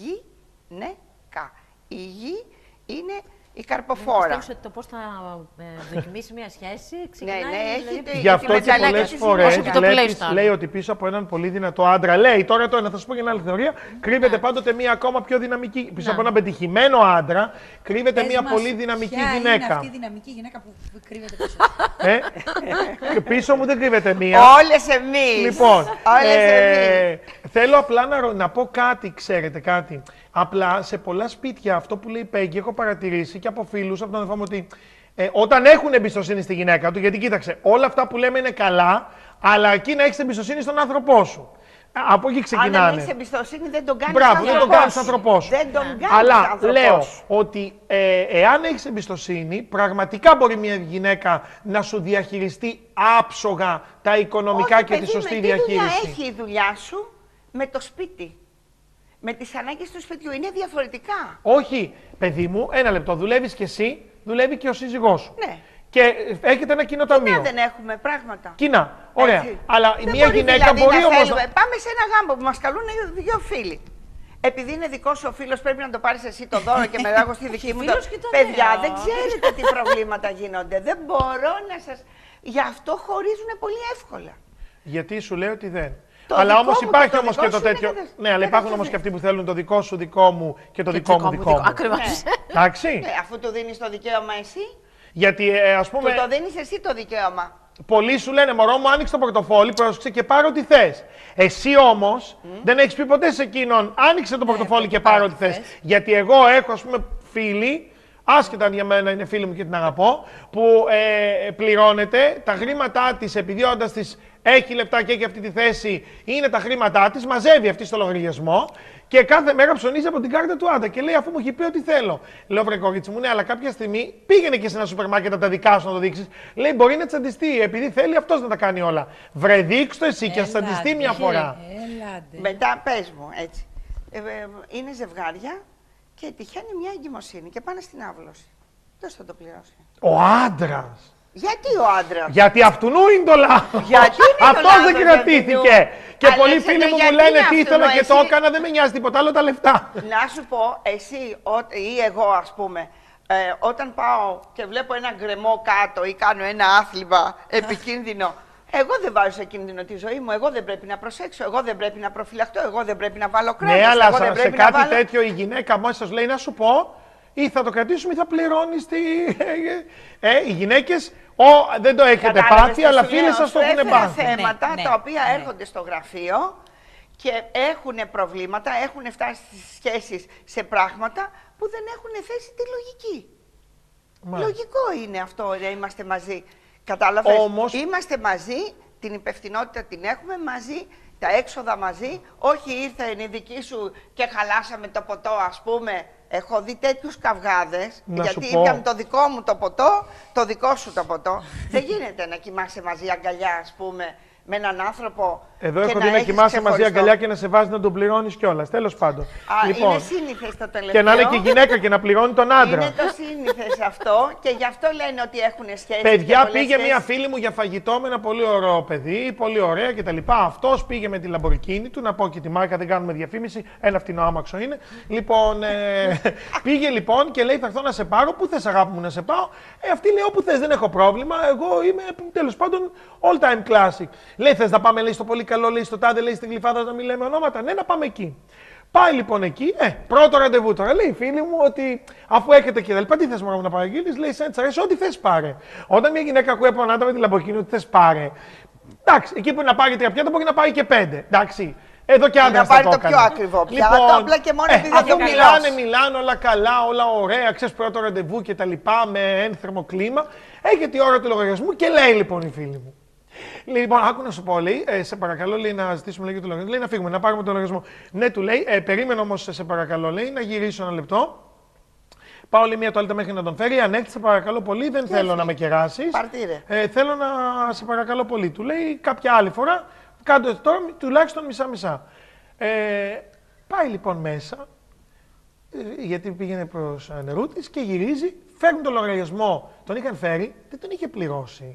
γυναίκα. Η γη είναι η καρποφόρα. Πιστεύεις ότι το πώς θα ε, δοκιμήσει μια σχέση ξεκινάει... Ναι, ναι, δηλαδή, έχει Γι' αυτό και πολλές φορές βλέπεις, Playstation. λέει ότι πίσω από έναν πολύ δυνατό άντρα, λέει τώρα το ένα, θα σου πω και μια άλλη θεωρία, κρύβεται πάντοτε μια ακόμα πιο δυναμική. Πίσω Ναι. από έναν πετυχημένο άντρα, κρύβεται Πες μια μας, πολύ δυναμική ποια γυναίκα. είναι αυτή η δυναμική γυναίκα που κρύβεται πίσω. Ε, και πίσω μου δεν κρύβεται μία. Όλες εμείς. Λοιπόν, Όλες ε, εμείς. θέλω απλά να, ρω- να πω κάτι, ξέρετε κάτι. Απλά σε πολλά σπίτια, αυτό που λέει η Πέγγι, έχω παρατηρήσει και από φίλους, από τον αδερφό μου, ότι ε, όταν έχουν εμπιστοσύνη στη γυναίκα του, γιατί κοίταξε, όλα αυτά που λέμε είναι καλά, αλλά εκεί να έχεις εμπιστοσύνη στον άνθρωπό σου. Α, Από εκεί ξεκινάνε. Αν δεν έχεις εμπιστοσύνη, δεν τον κάνεις Μπράβο, δεν τον άνθρωπός κάνεις σου. άνθρωπός σου. Δεν τον κάνεις Αλλά άνθρωπός λέω σου. ότι ε, εάν έχεις εμπιστοσύνη, πραγματικά μπορεί μια γυναίκα να σου διαχειριστεί άψογα τα οικονομικά Όχι, και παιδί τη σωστή μου, τι δουλειά διαχείριση. έχει η δουλειά σου με το σπίτι. Με τις ανάγκες του σπιτιού. Είναι διαφορετικά. Όχι, παιδί μου, ένα λεπτό. Δουλεύεις και εσύ, δουλεύει και ο σύζυγός σου. Ναι. Και έχετε ένα κοινό ταμείο. Κοινά δεν έχουμε πράγματα. Κοινά. Ωραία. Έτσι. Αλλά Δεν μια μπορεί γυναίκα δηλαδή μπορεί να όμως. θέλουμε- Πάμε σε ένα γάμπο που μας καλούν δύο φίλοι. Επειδή είναι δικό σου ο φίλος, πρέπει να το πάρεις εσύ το δώρο και μετά εγώ στη δική μου. Φίλος και το Παιδιά, νέο. δεν ξέρετε τι προβλήματα γίνονται. Δεν μπορώ να σας. Γι' αυτό χωρίζουν πολύ εύκολα. Γιατί σου λέει ότι δεν. Το Αλλά δικό όμως μου υπάρχει και το όμως δικό και το σου είναι τέτοιο. κατα- Ναι, αλλά υπάρχουν όμως καταστροφή. και αυτοί που θέλουν το δικό σου δικό μου και το δικό μου δικό μου. Ακριβώς. Εντάξει. Ναι, αφού του δίνεις το δικαίωμα εσύ, Γιατί ε, ας πούμε. του το δίνεις εσύ το δικαίωμα. Πολλοί σου λένε μωρό μου, άνοιξε το πορτοφόλι, πρόσεξε και πάρε ό,τι θες. Εσύ όμως δεν έχεις πει ποτέ σε εκείνον, άνοιξε το πορτοφόλι και πάρε ό,τι θες. Γιατί εγώ έχω, ας πούμε, φίλοι, άσχετα αν για μένα είναι φίλοι μου και την αγαπώ, που ε, πληρώνεται τα χρήματά της, επειδή όντας της έχει λεπτά και έχει αυτή τη θέση, είναι τα χρήματά της, μαζεύει αυτή στο λογαριασμό και κάθε μέρα ψωνίζει από την κάρτα του άντρα και λέει αφού μου έχει πει ό,τι θέλω. Λέω βρε κορίτσι μου, ναι, αλλά κάποια στιγμή πήγαινε και σε ένα σούπερ μάρκετ από τα δικά σου να το δείξεις. Λέει μπορεί να τσαντιστεί, επειδή θέλει αυτός να τα κάνει όλα. Βρε δείξ' το εσύ και ας τσαντιστεί μια φορά. Έλατε. Μετά πες μου έτσι. Ε, ε, είναι ζευγάρια και τυχαίνει μια εγκυμοσύνη και πάνε στην άβλωση. Ποιος θα το πληρώσει? Ο άντρας. Γιατί ο άντρας? Γιατί αυτού είναι το λάθος. Γιατί είναι το Αυτός λάθος, δεν παιδί κρατήθηκε. μου? Και πολλοί Αλέξανδρε, φίλοι μου μου γιατί λένε είναι τι αυτού, ήθελα και εσύ? το έκανα, δεν με νοιάζει τίποτα άλλο τα λεφτά. Να σου πω, εσύ ο- ή εγώ ας πούμε, ε, όταν πάω και βλέπω ένα γκρεμό κάτω ή κάνω ένα άθλημα επικίνδυνο, εγώ δεν βάζω σε κίνδυνο τη ζωή μου, εγώ δεν πρέπει να προσέξω, εγώ δεν πρέπει να προφυλαχτώ, εγώ δεν πρέπει να βάλω κράτος, Ναι, αλλά εγώ δεν σε, σε πρέπει να κάτι βάλω... τέτοιο η γυναίκα μόλις σας λέει να σου πω, ή θα το κρατήσουμε ή θα πληρώνεις τη... Ε, οι γυναίκες ο, δεν το έχετε Κατάλαβες πάθει, τι αλλά σου φίλες λέω, σας το σου έχουν έφερα πάθει. θέματα Ναι, ναι, τα οποία ναι. έρχονται στο γραφείο και έχουν προβλήματα, έχουν φτάσει στις σχέσεις σε πράγματα που δεν έχουν θέσει τη λογική. Μάλιστα. Λογικό είναι αυτό να είμαστε μαζί. Κατάλαβες, Όμως- είμαστε μαζί, την υπευθυνότητα την έχουμε μαζί, τα έξοδα μαζί, όχι ήρθε η δική σου και χαλάσαμε το ποτό ας πούμε. Έχω δει τέτοιους καυγάδες, Να γιατί σου πω. ήπιαν το δικό μου το ποτό, το δικό σου το ποτό. Δεν γίνεται να κοιμάσαι μαζί αγκαλιά ας πούμε με έναν άνθρωπο. Εδώ και έχω δει να έχεις κοιμάσαι μαζί ξεχωριστό. αγκαλιά και να σε βάζει να τον πληρώνεις κιόλας. Τέλος πάντων. Α, είναι σύνηθες το τελευταίο. και να είναι και η γυναίκα και να πληρώνει τον άντρα. Είναι το σύνηθες αυτό και γι' αυτό λένε ότι έχουν σχέση. Παιδιά, πήγε μια φίλη μου για φαγητό με ένα πολύ ωραίο παιδί, πολύ ωραία κτλ. Αυτό πήγε με τη Λαμπορκίνη του, να πω και τη μάρκα, δεν κάνουμε διαφήμιση. Ένα φτηνό άμαξο είναι. Λοιπόν, ε, πήγε λοιπόν και λέει: θα έρθω να σε πάρω. Πού θες, αγάπη μου, να σε πάω? Ε, αυτή λέει: όπου θες, δεν έχω πρόβλημα. Εγώ είμαι τέλος πάντων all time classic. Λέει: θες να πάμε, λέει, στο πολύ καλό, λέει, στο τάδε, λέει, στην Γλυφάδα, να μην λέμε ονόματα? Ναι, να πάμε εκεί. Πάει λοιπόν εκεί, ε, πρώτο ραντεβού τώρα. Λέει η φίλη μου ότι αφού έχετε και λοιπά, τι θες μόνο να παραγγείλεις, λέει, σε έτσι αρέσει, ό,τι θες πάρε. Όταν μια γυναίκα ακούει από έναν άντρα με τη Λαμπορκίνη, ότι θες πάρε. Εντάξει, εκεί που να πάρει τρία πιάτα μπορεί να πάρει και πέντε. Εντάξει. Εδώ και άντρα να πάρει το, το πιο ακριβό πιάτο, λοιπόν, απλά και μόνο επειδή ε, δεν μιλάνε, μιλάνε όλα καλά, όλα ωραία, ξέρεις, πρώτο ραντεβού και τα λοιπά, με ένθερμο κλίμα. Έχετε η ώρα του λογαριασμού και λέει λοιπόν η φίλη μου. Λοιπόν, άκου να σου πω, λέει, ε, σε παρακαλώ, λέει, να ζητήσουμε λέει, το λογαριασμό. Λέει να φύγουμε, να πάρουμε το λογαριασμό. Ναι, του λέει, ε, περίμενε όμως, σε παρακαλώ, λέει, να γυρίσω ένα λεπτό. Πάω λέει μια τουαλέτα μέχρι να τον φέρει. Αν έρθει, σε παρακαλώ πολύ, δεν θέλω να με κεράσεις. Ε, θέλω να σε παρακαλώ πολύ. Του λέει κάποια άλλη φορά, κάντε τώρα τουλάχιστον μισά-μισά. Ε, πάει λοιπόν μέσα, ε, γιατί πήγαινε προς νερού της και γυρίζει, φέρνει τον λογαριασμό. Τον είχαν φέρει, δεν τον είχε πληρώσει.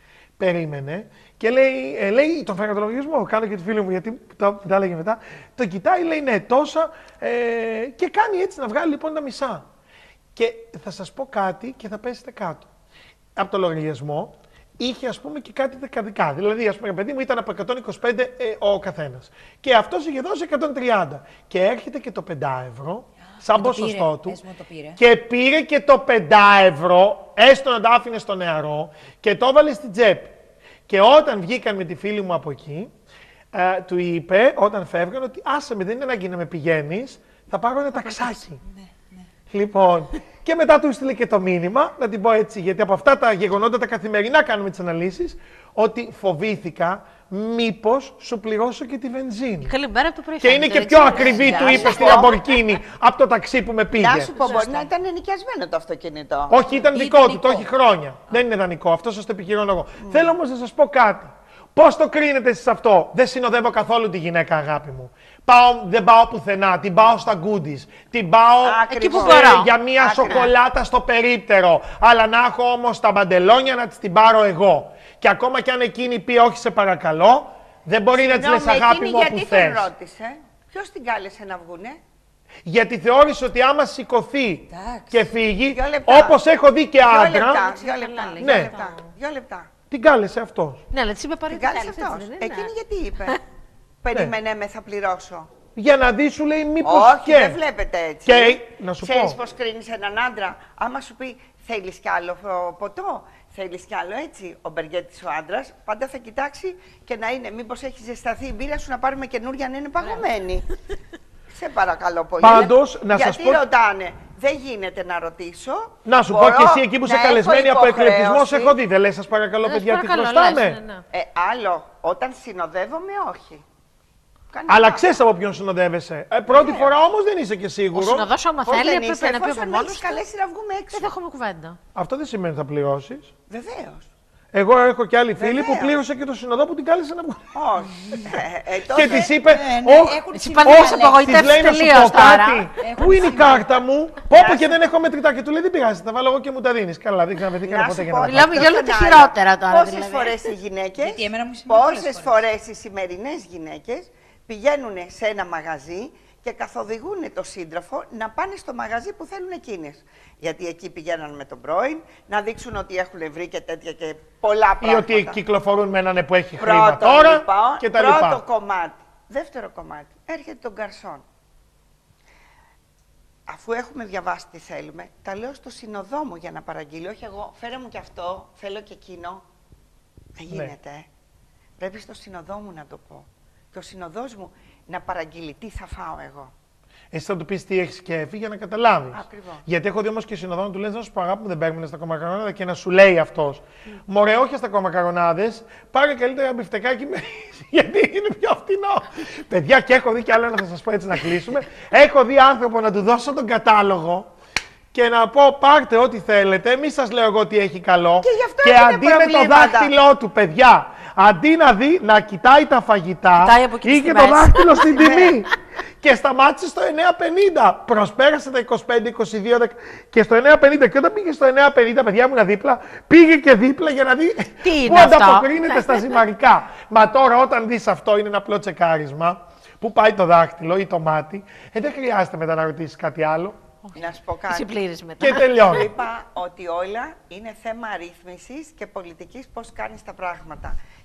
Περίμενε και λέει, ε, λέει τον φέρα το λογαριασμό. Κάνω και τη φίλη μου γιατί τα, τα έλεγε μετά. Το κοιτάει, λέει ναι, τόσα ε, και κάνει έτσι να βγάλει λοιπόν τα μισά. Και θα σας πω κάτι και θα πέσετε κάτω. Από το λογαριασμό είχε ας πούμε και κάτι δεκαδικά. Δηλαδή, ας πούμε, παιδί μου ήταν από εκατόν είκοσι πέντε ε, ο καθένας. Και αυτός είχε δώσει εκατόν τριάντα. Και έρχεται και το πέντε ευρώ. Σαν ποσοστό του. Και πήρε και το πέντε ευρώ, έστω να τα άφηνε στο νεαρό, και το έβαλε στην τσέπη. Και όταν βγήκαν με τη φίλη μου από εκεί, ε, του είπε, όταν φεύγαν, ότι άσε με, δεν είναι ανάγκη να με πηγαίνεις, θα πάρω ένα ταξάκι. Ναι, ναι. Λοιπόν, και μετά του στείλε και το μήνυμα, να την πω έτσι, γιατί από αυτά τα γεγονότα τα καθημερινά κάνουμε τις αναλύσεις, ότι φοβήθηκα μήπως σου πληρώσω και τη βενζίνη. Καλή μέρα από το πρωί. Και είναι και πιο ακριβή, του είπε στη Λαμπορκίνη, από το ταξί που με πήγε. Να σου πω, μπορεί να ήταν ενοικιασμένο το αυτοκίνητο. Όχι, ήταν δικό του, το έχει χρόνια. Δεν είναι δανεικό, αυτό σας το επιχειρώνω εγώ. Θέλω όμως να σας πω κάτι. Πώς το κρίνετε εσείς αυτό? Δεν συνοδεύω καθόλου τη γυναίκα, αγάπη μου. Πάω, δεν πάω πουθενά, την πάω στα goodies. Την πάω εκεί που ε, για μία σοκολάτα στο περίπτερο. Αλλά να έχω όμως τα μπαντελόνια να της την πάρω εγώ. Και ακόμα κι αν εκείνη πει όχι σε παρακαλώ, δεν μπορεί να της λες αγάπη μου όπου θες. Γιατί τον ρώτησε, ποιος την κάλεσε να βγουνε? Γιατί θεώρησε ότι άμα σηκωθεί Εντάξει. και φύγει, όπως έχω δει και άντρα. Δύο λεπτά, δύο λεπτά, ναι. δύο λεπτά, δύο λεπτά. Την κάλεσε αυτός. Ναι, αλλά της είπε πάρε την κάλεσε αυτός. Εκείνη γιατί είπε, περίμενε με, θα πληρώσω. Για να δει, σου λέει, μήπως όχι, και... δεν βλέπετε έτσι. Και, να σου Ξέρεις πω. πώς κρίνεις έναν άντρα, άμα σου πει θέλεις κι άλλο ποτό, θέλεις κι άλλο έτσι, ο μπεργέτης ο άντρας, πάντα θα κοιτάξει και να είναι, μήπως έχει ζεσταθεί η μπύρα σου να πάρουμε καινούρια να είναι παγωμένη. Σε παρακαλώ πολύ. Πάντως, να σας Γιατί πω... ρωτάνε, δεν γίνεται να ρωτήσω. Να σου πω και εσύ εκεί που είσαι καλεσμένη από εκλεπτισμό, σε έχω δει. Δεν λες, σας παρακαλώ, παιδιά, τι χρωστάμε. Ναι, ναι. Ε, άλλο, όταν συνοδεύομαι, όχι. Κανένα. Αλλά ξέρεις από ποιον συνοδεύεσαι. Ε, πρώτη yeah. φορά όμως δεν είσαι και σίγουρο. Ο συνοδός, άμα θέλει, έπρεπε να πει από μόνος του. Καλέσει να βγούμε έξω. Δεν έχουμε κουβέντα. Αυτό δεν σημαίνει ότι θα πληρώσεις. Βεβαίως. Εγώ έχω και άλλη φίλη που πλήρωσε και το συνοδό που την κάλεσε να βγει. Όχι. ε, ε, τότε... Και της είπε, όχι, της λέει να σου πω κάτι. Πού είναι η κάρτα μου, πόπο και δεν έχω μετρητά. Και του λέει δεν πειράζει, θα βάλω εγώ και μου τα δίνεις. Καλά, δεν ξαναβρεθήκανε ποτέ για να μιλάμε για όλα τα χειρότερα τώρα. Πόσες φορές οι γυναίκες, πόσες φορές οι σημερινές γυναίκες πηγαίνουν σε ένα μαγαζί και καθοδηγούν το σύντροφο να πάνε στο μαγαζί που θέλουν εκείνες. Γιατί εκεί πηγαίναν με τον πρώην, να δείξουν ότι έχουν βρει και τέτοια και πολλά πράγματα. Ή ότι κυκλοφορούν με έναν που έχει χρήμα τώρα λοιπόν, και τα λοιπά. Πρώτο κομμάτι. Δεύτερο κομμάτι. Έρχεται τον γκαρσόν. Αφού έχουμε διαβάσει τι θέλουμε, τα λέω στο συνοδό μου για να παραγγείλει. Όχι εγώ, φέρε μου και αυτό, θέλω και εκείνο. Δεν γίνεται. Ναι. Πρέπει στο συνοδό μου να το πω. Και ο συνοδός μου να παραγγείλει τι θα φάω εγώ. Εσύ θα του πεις τι έχεις σκέφη για να καταλάβεις. Ακριβώς. Γιατί έχω δει όμως και συνοδό να του λες να σου πω αγάπη μου δεν παίρνουμε στα κομμακαρονάδα και να σου λέει αυτός. Mm. Μωρέ, όχι στα κομμακαρονάδες, πάρε καλύτερα μπιφτεκάκι με γιατί είναι πιο φτηνό. Παιδιά, και έχω δει κι άλλο ένα, θα σας πω έτσι να κλείσουμε. Έχω δει άνθρωπο να του δώσω τον κατάλογο και να πω πάρτε ό,τι θέλετε, μη σας λέω εγώ τι έχει καλό. Και, γι' αυτό και αντί με το δάχτυλό του, παιδιά, αντί να δει να κοιτάει τα φαγητά, είχε το δάχτυλο στην τιμή. Και σταμάτησε στο εννέα πενήντα. Προσπέρασε τα είκοσι πέντε είκοσι δύο και στο εννέα πενήντα. Και όταν πήγε στο εννέα πενήντα, παιδιά μου, να δίπλα, πήγε και δίπλα για να δει πού ανταποκρίνεται στα ζυμαρικά. Μα τώρα, όταν δεις αυτό, είναι ένα απλό τσεκάρισμα. Πού πάει το δάχτυλο ή το μάτι, ε, δεν χρειάζεται μετά να ρωτήσεις κάτι άλλο. Να σου πω κάτι. μετά. Και τελειώνει. Είπα ότι όλα είναι θέμα ρύθμισης και πολιτικής πώς κάνεις τα πράγματα.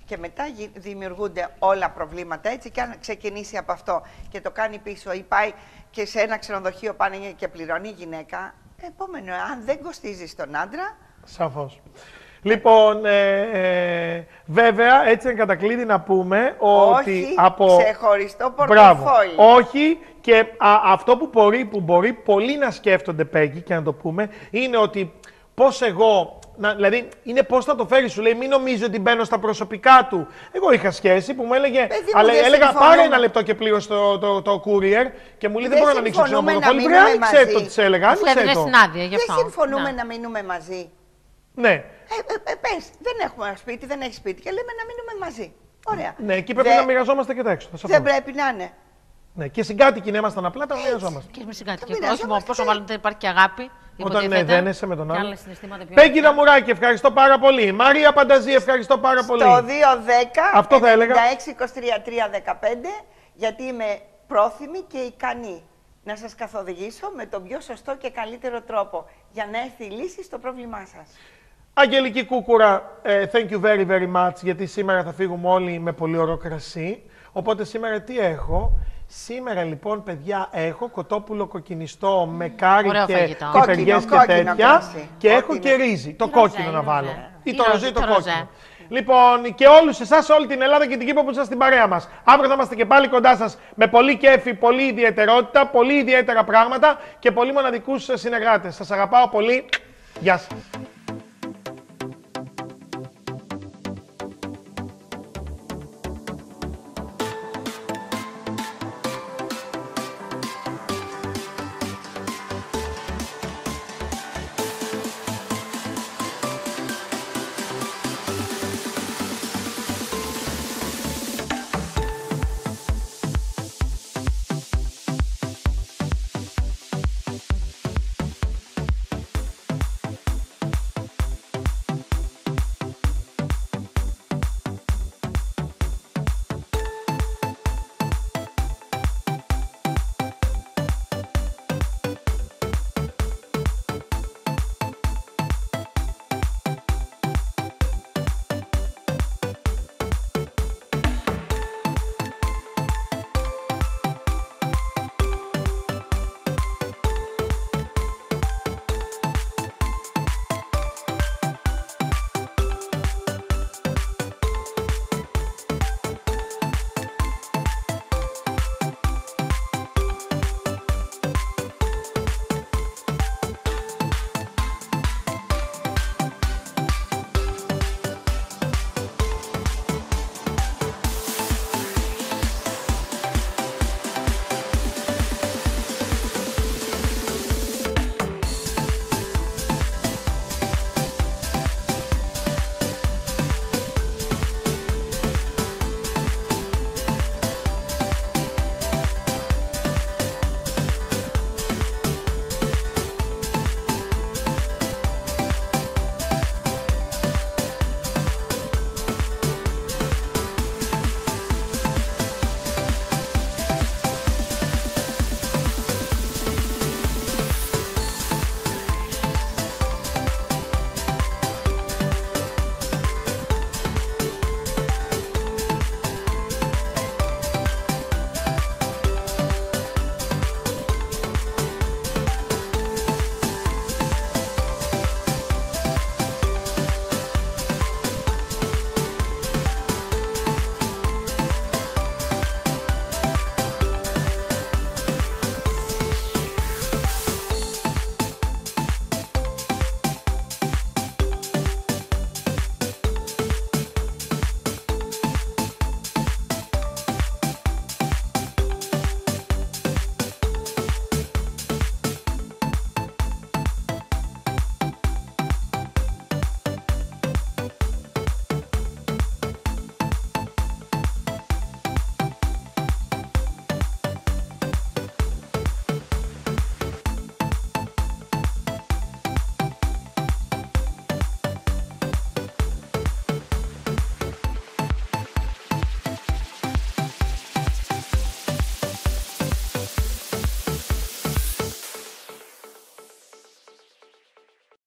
και μετά δημιουργούνται όλα προβλήματα. Έτσι, και αν ξεκινήσει από αυτό και το κάνει πίσω ή πάει και σε ένα ξενοδοχείο πάνε και πληρώνει η γυναίκα, επόμενο, αν δεν κοστίζει τον άντρα. Σαφώς. Λοιπόν, ε, ε, βέβαια, έτσι εν κατακλείδη να πούμε ότι όχι από... ξεχωριστό πορτοφόλι. Όχι, και α, αυτό που μπορεί, που μπορεί πολλοί να σκέφτονται, Πέγγι, και να το πούμε, είναι ότι πώς εγώ, να, δηλαδή, είναι πώς θα το φέρει, σου λέει, μην νομίζω ότι μπαίνω στα προσωπικά του. Εγώ είχα σχέση που μου έλεγε, Παιδί αλλά μου, έλεγα συμφωνούμε. πάρε ένα λεπτό και πλήρωσε το, το, το, το courier και μου λέει δεν, δεν μπορώ να ανοίξω ξένο πορτοφόλι. Βρε, άνοιξε το, της έλεγα, άνοιξε το. Δεν συμφωνούμε να μείνουμε μαζί. Ναι. Ε, ε, πες, δεν έχουμε ένα σπίτι, δεν έχει σπίτι και λέμε να μείνουμε μαζί. Ωραία. Ναι, εκεί πρέπει Δε... να μοιραζόμαστε και τα έξω. Δεν πρέπει να είναι. Ναι, και συγκάτοικοι να ήμασταν απλά, τα μοιραζόμαστε. Και με συγκάτοικοι. Όχι μόνο, πόσο μάλλον δεν υπάρχει και αγάπη. Όταν ναι, δεν είσαι με τον άλλο. Πιο... Πέγγι Δαμουράκη, ευχαριστώ πάρα πολύ. Μαρία Πανταζή, ευχαριστώ πάρα πολύ. Στο δύο δέκα Αυτό θα έλεγα. ενενήντα έξι είκοσι τρία τρία δεκαπέντε, γιατί είμαι πρόθυμη και ικανή να σας καθοδηγήσω με τον πιο σωστό και καλύτερο τρόπο για να έρθει η λύση στο πρόβλημά σας. Αγγελική Κούκουρα, thank you very very much, γιατί σήμερα θα φύγουμε όλοι με πολύ ωραίο κρασί. Οπότε σήμερα τι έχω? Σήμερα λοιπόν, παιδιά, έχω κοτόπουλο κοκκινιστό με κάρι ωραίο και πιπεριές και τέτοια. Κρασί. Και κόκκινο. Έχω και ρύζι. Το κόκκινο να βάλω. Ροζέ. Ή το ροζί ή το, το κόκκινο. Ροζέ. Λοιπόν, και όλους εσάς, όλη την Ελλάδα και την Κύπρο που είσαστε στην παρέα μας. Αύριο θα είμαστε και πάλι κοντά σας με πολύ κέφι, πολύ ιδιαιτερότητα, πολύ ιδιαίτερα πράγματα και πολύ μοναδικούς συνεργάτες. Σας αγαπάω πολύ. Γεια σας.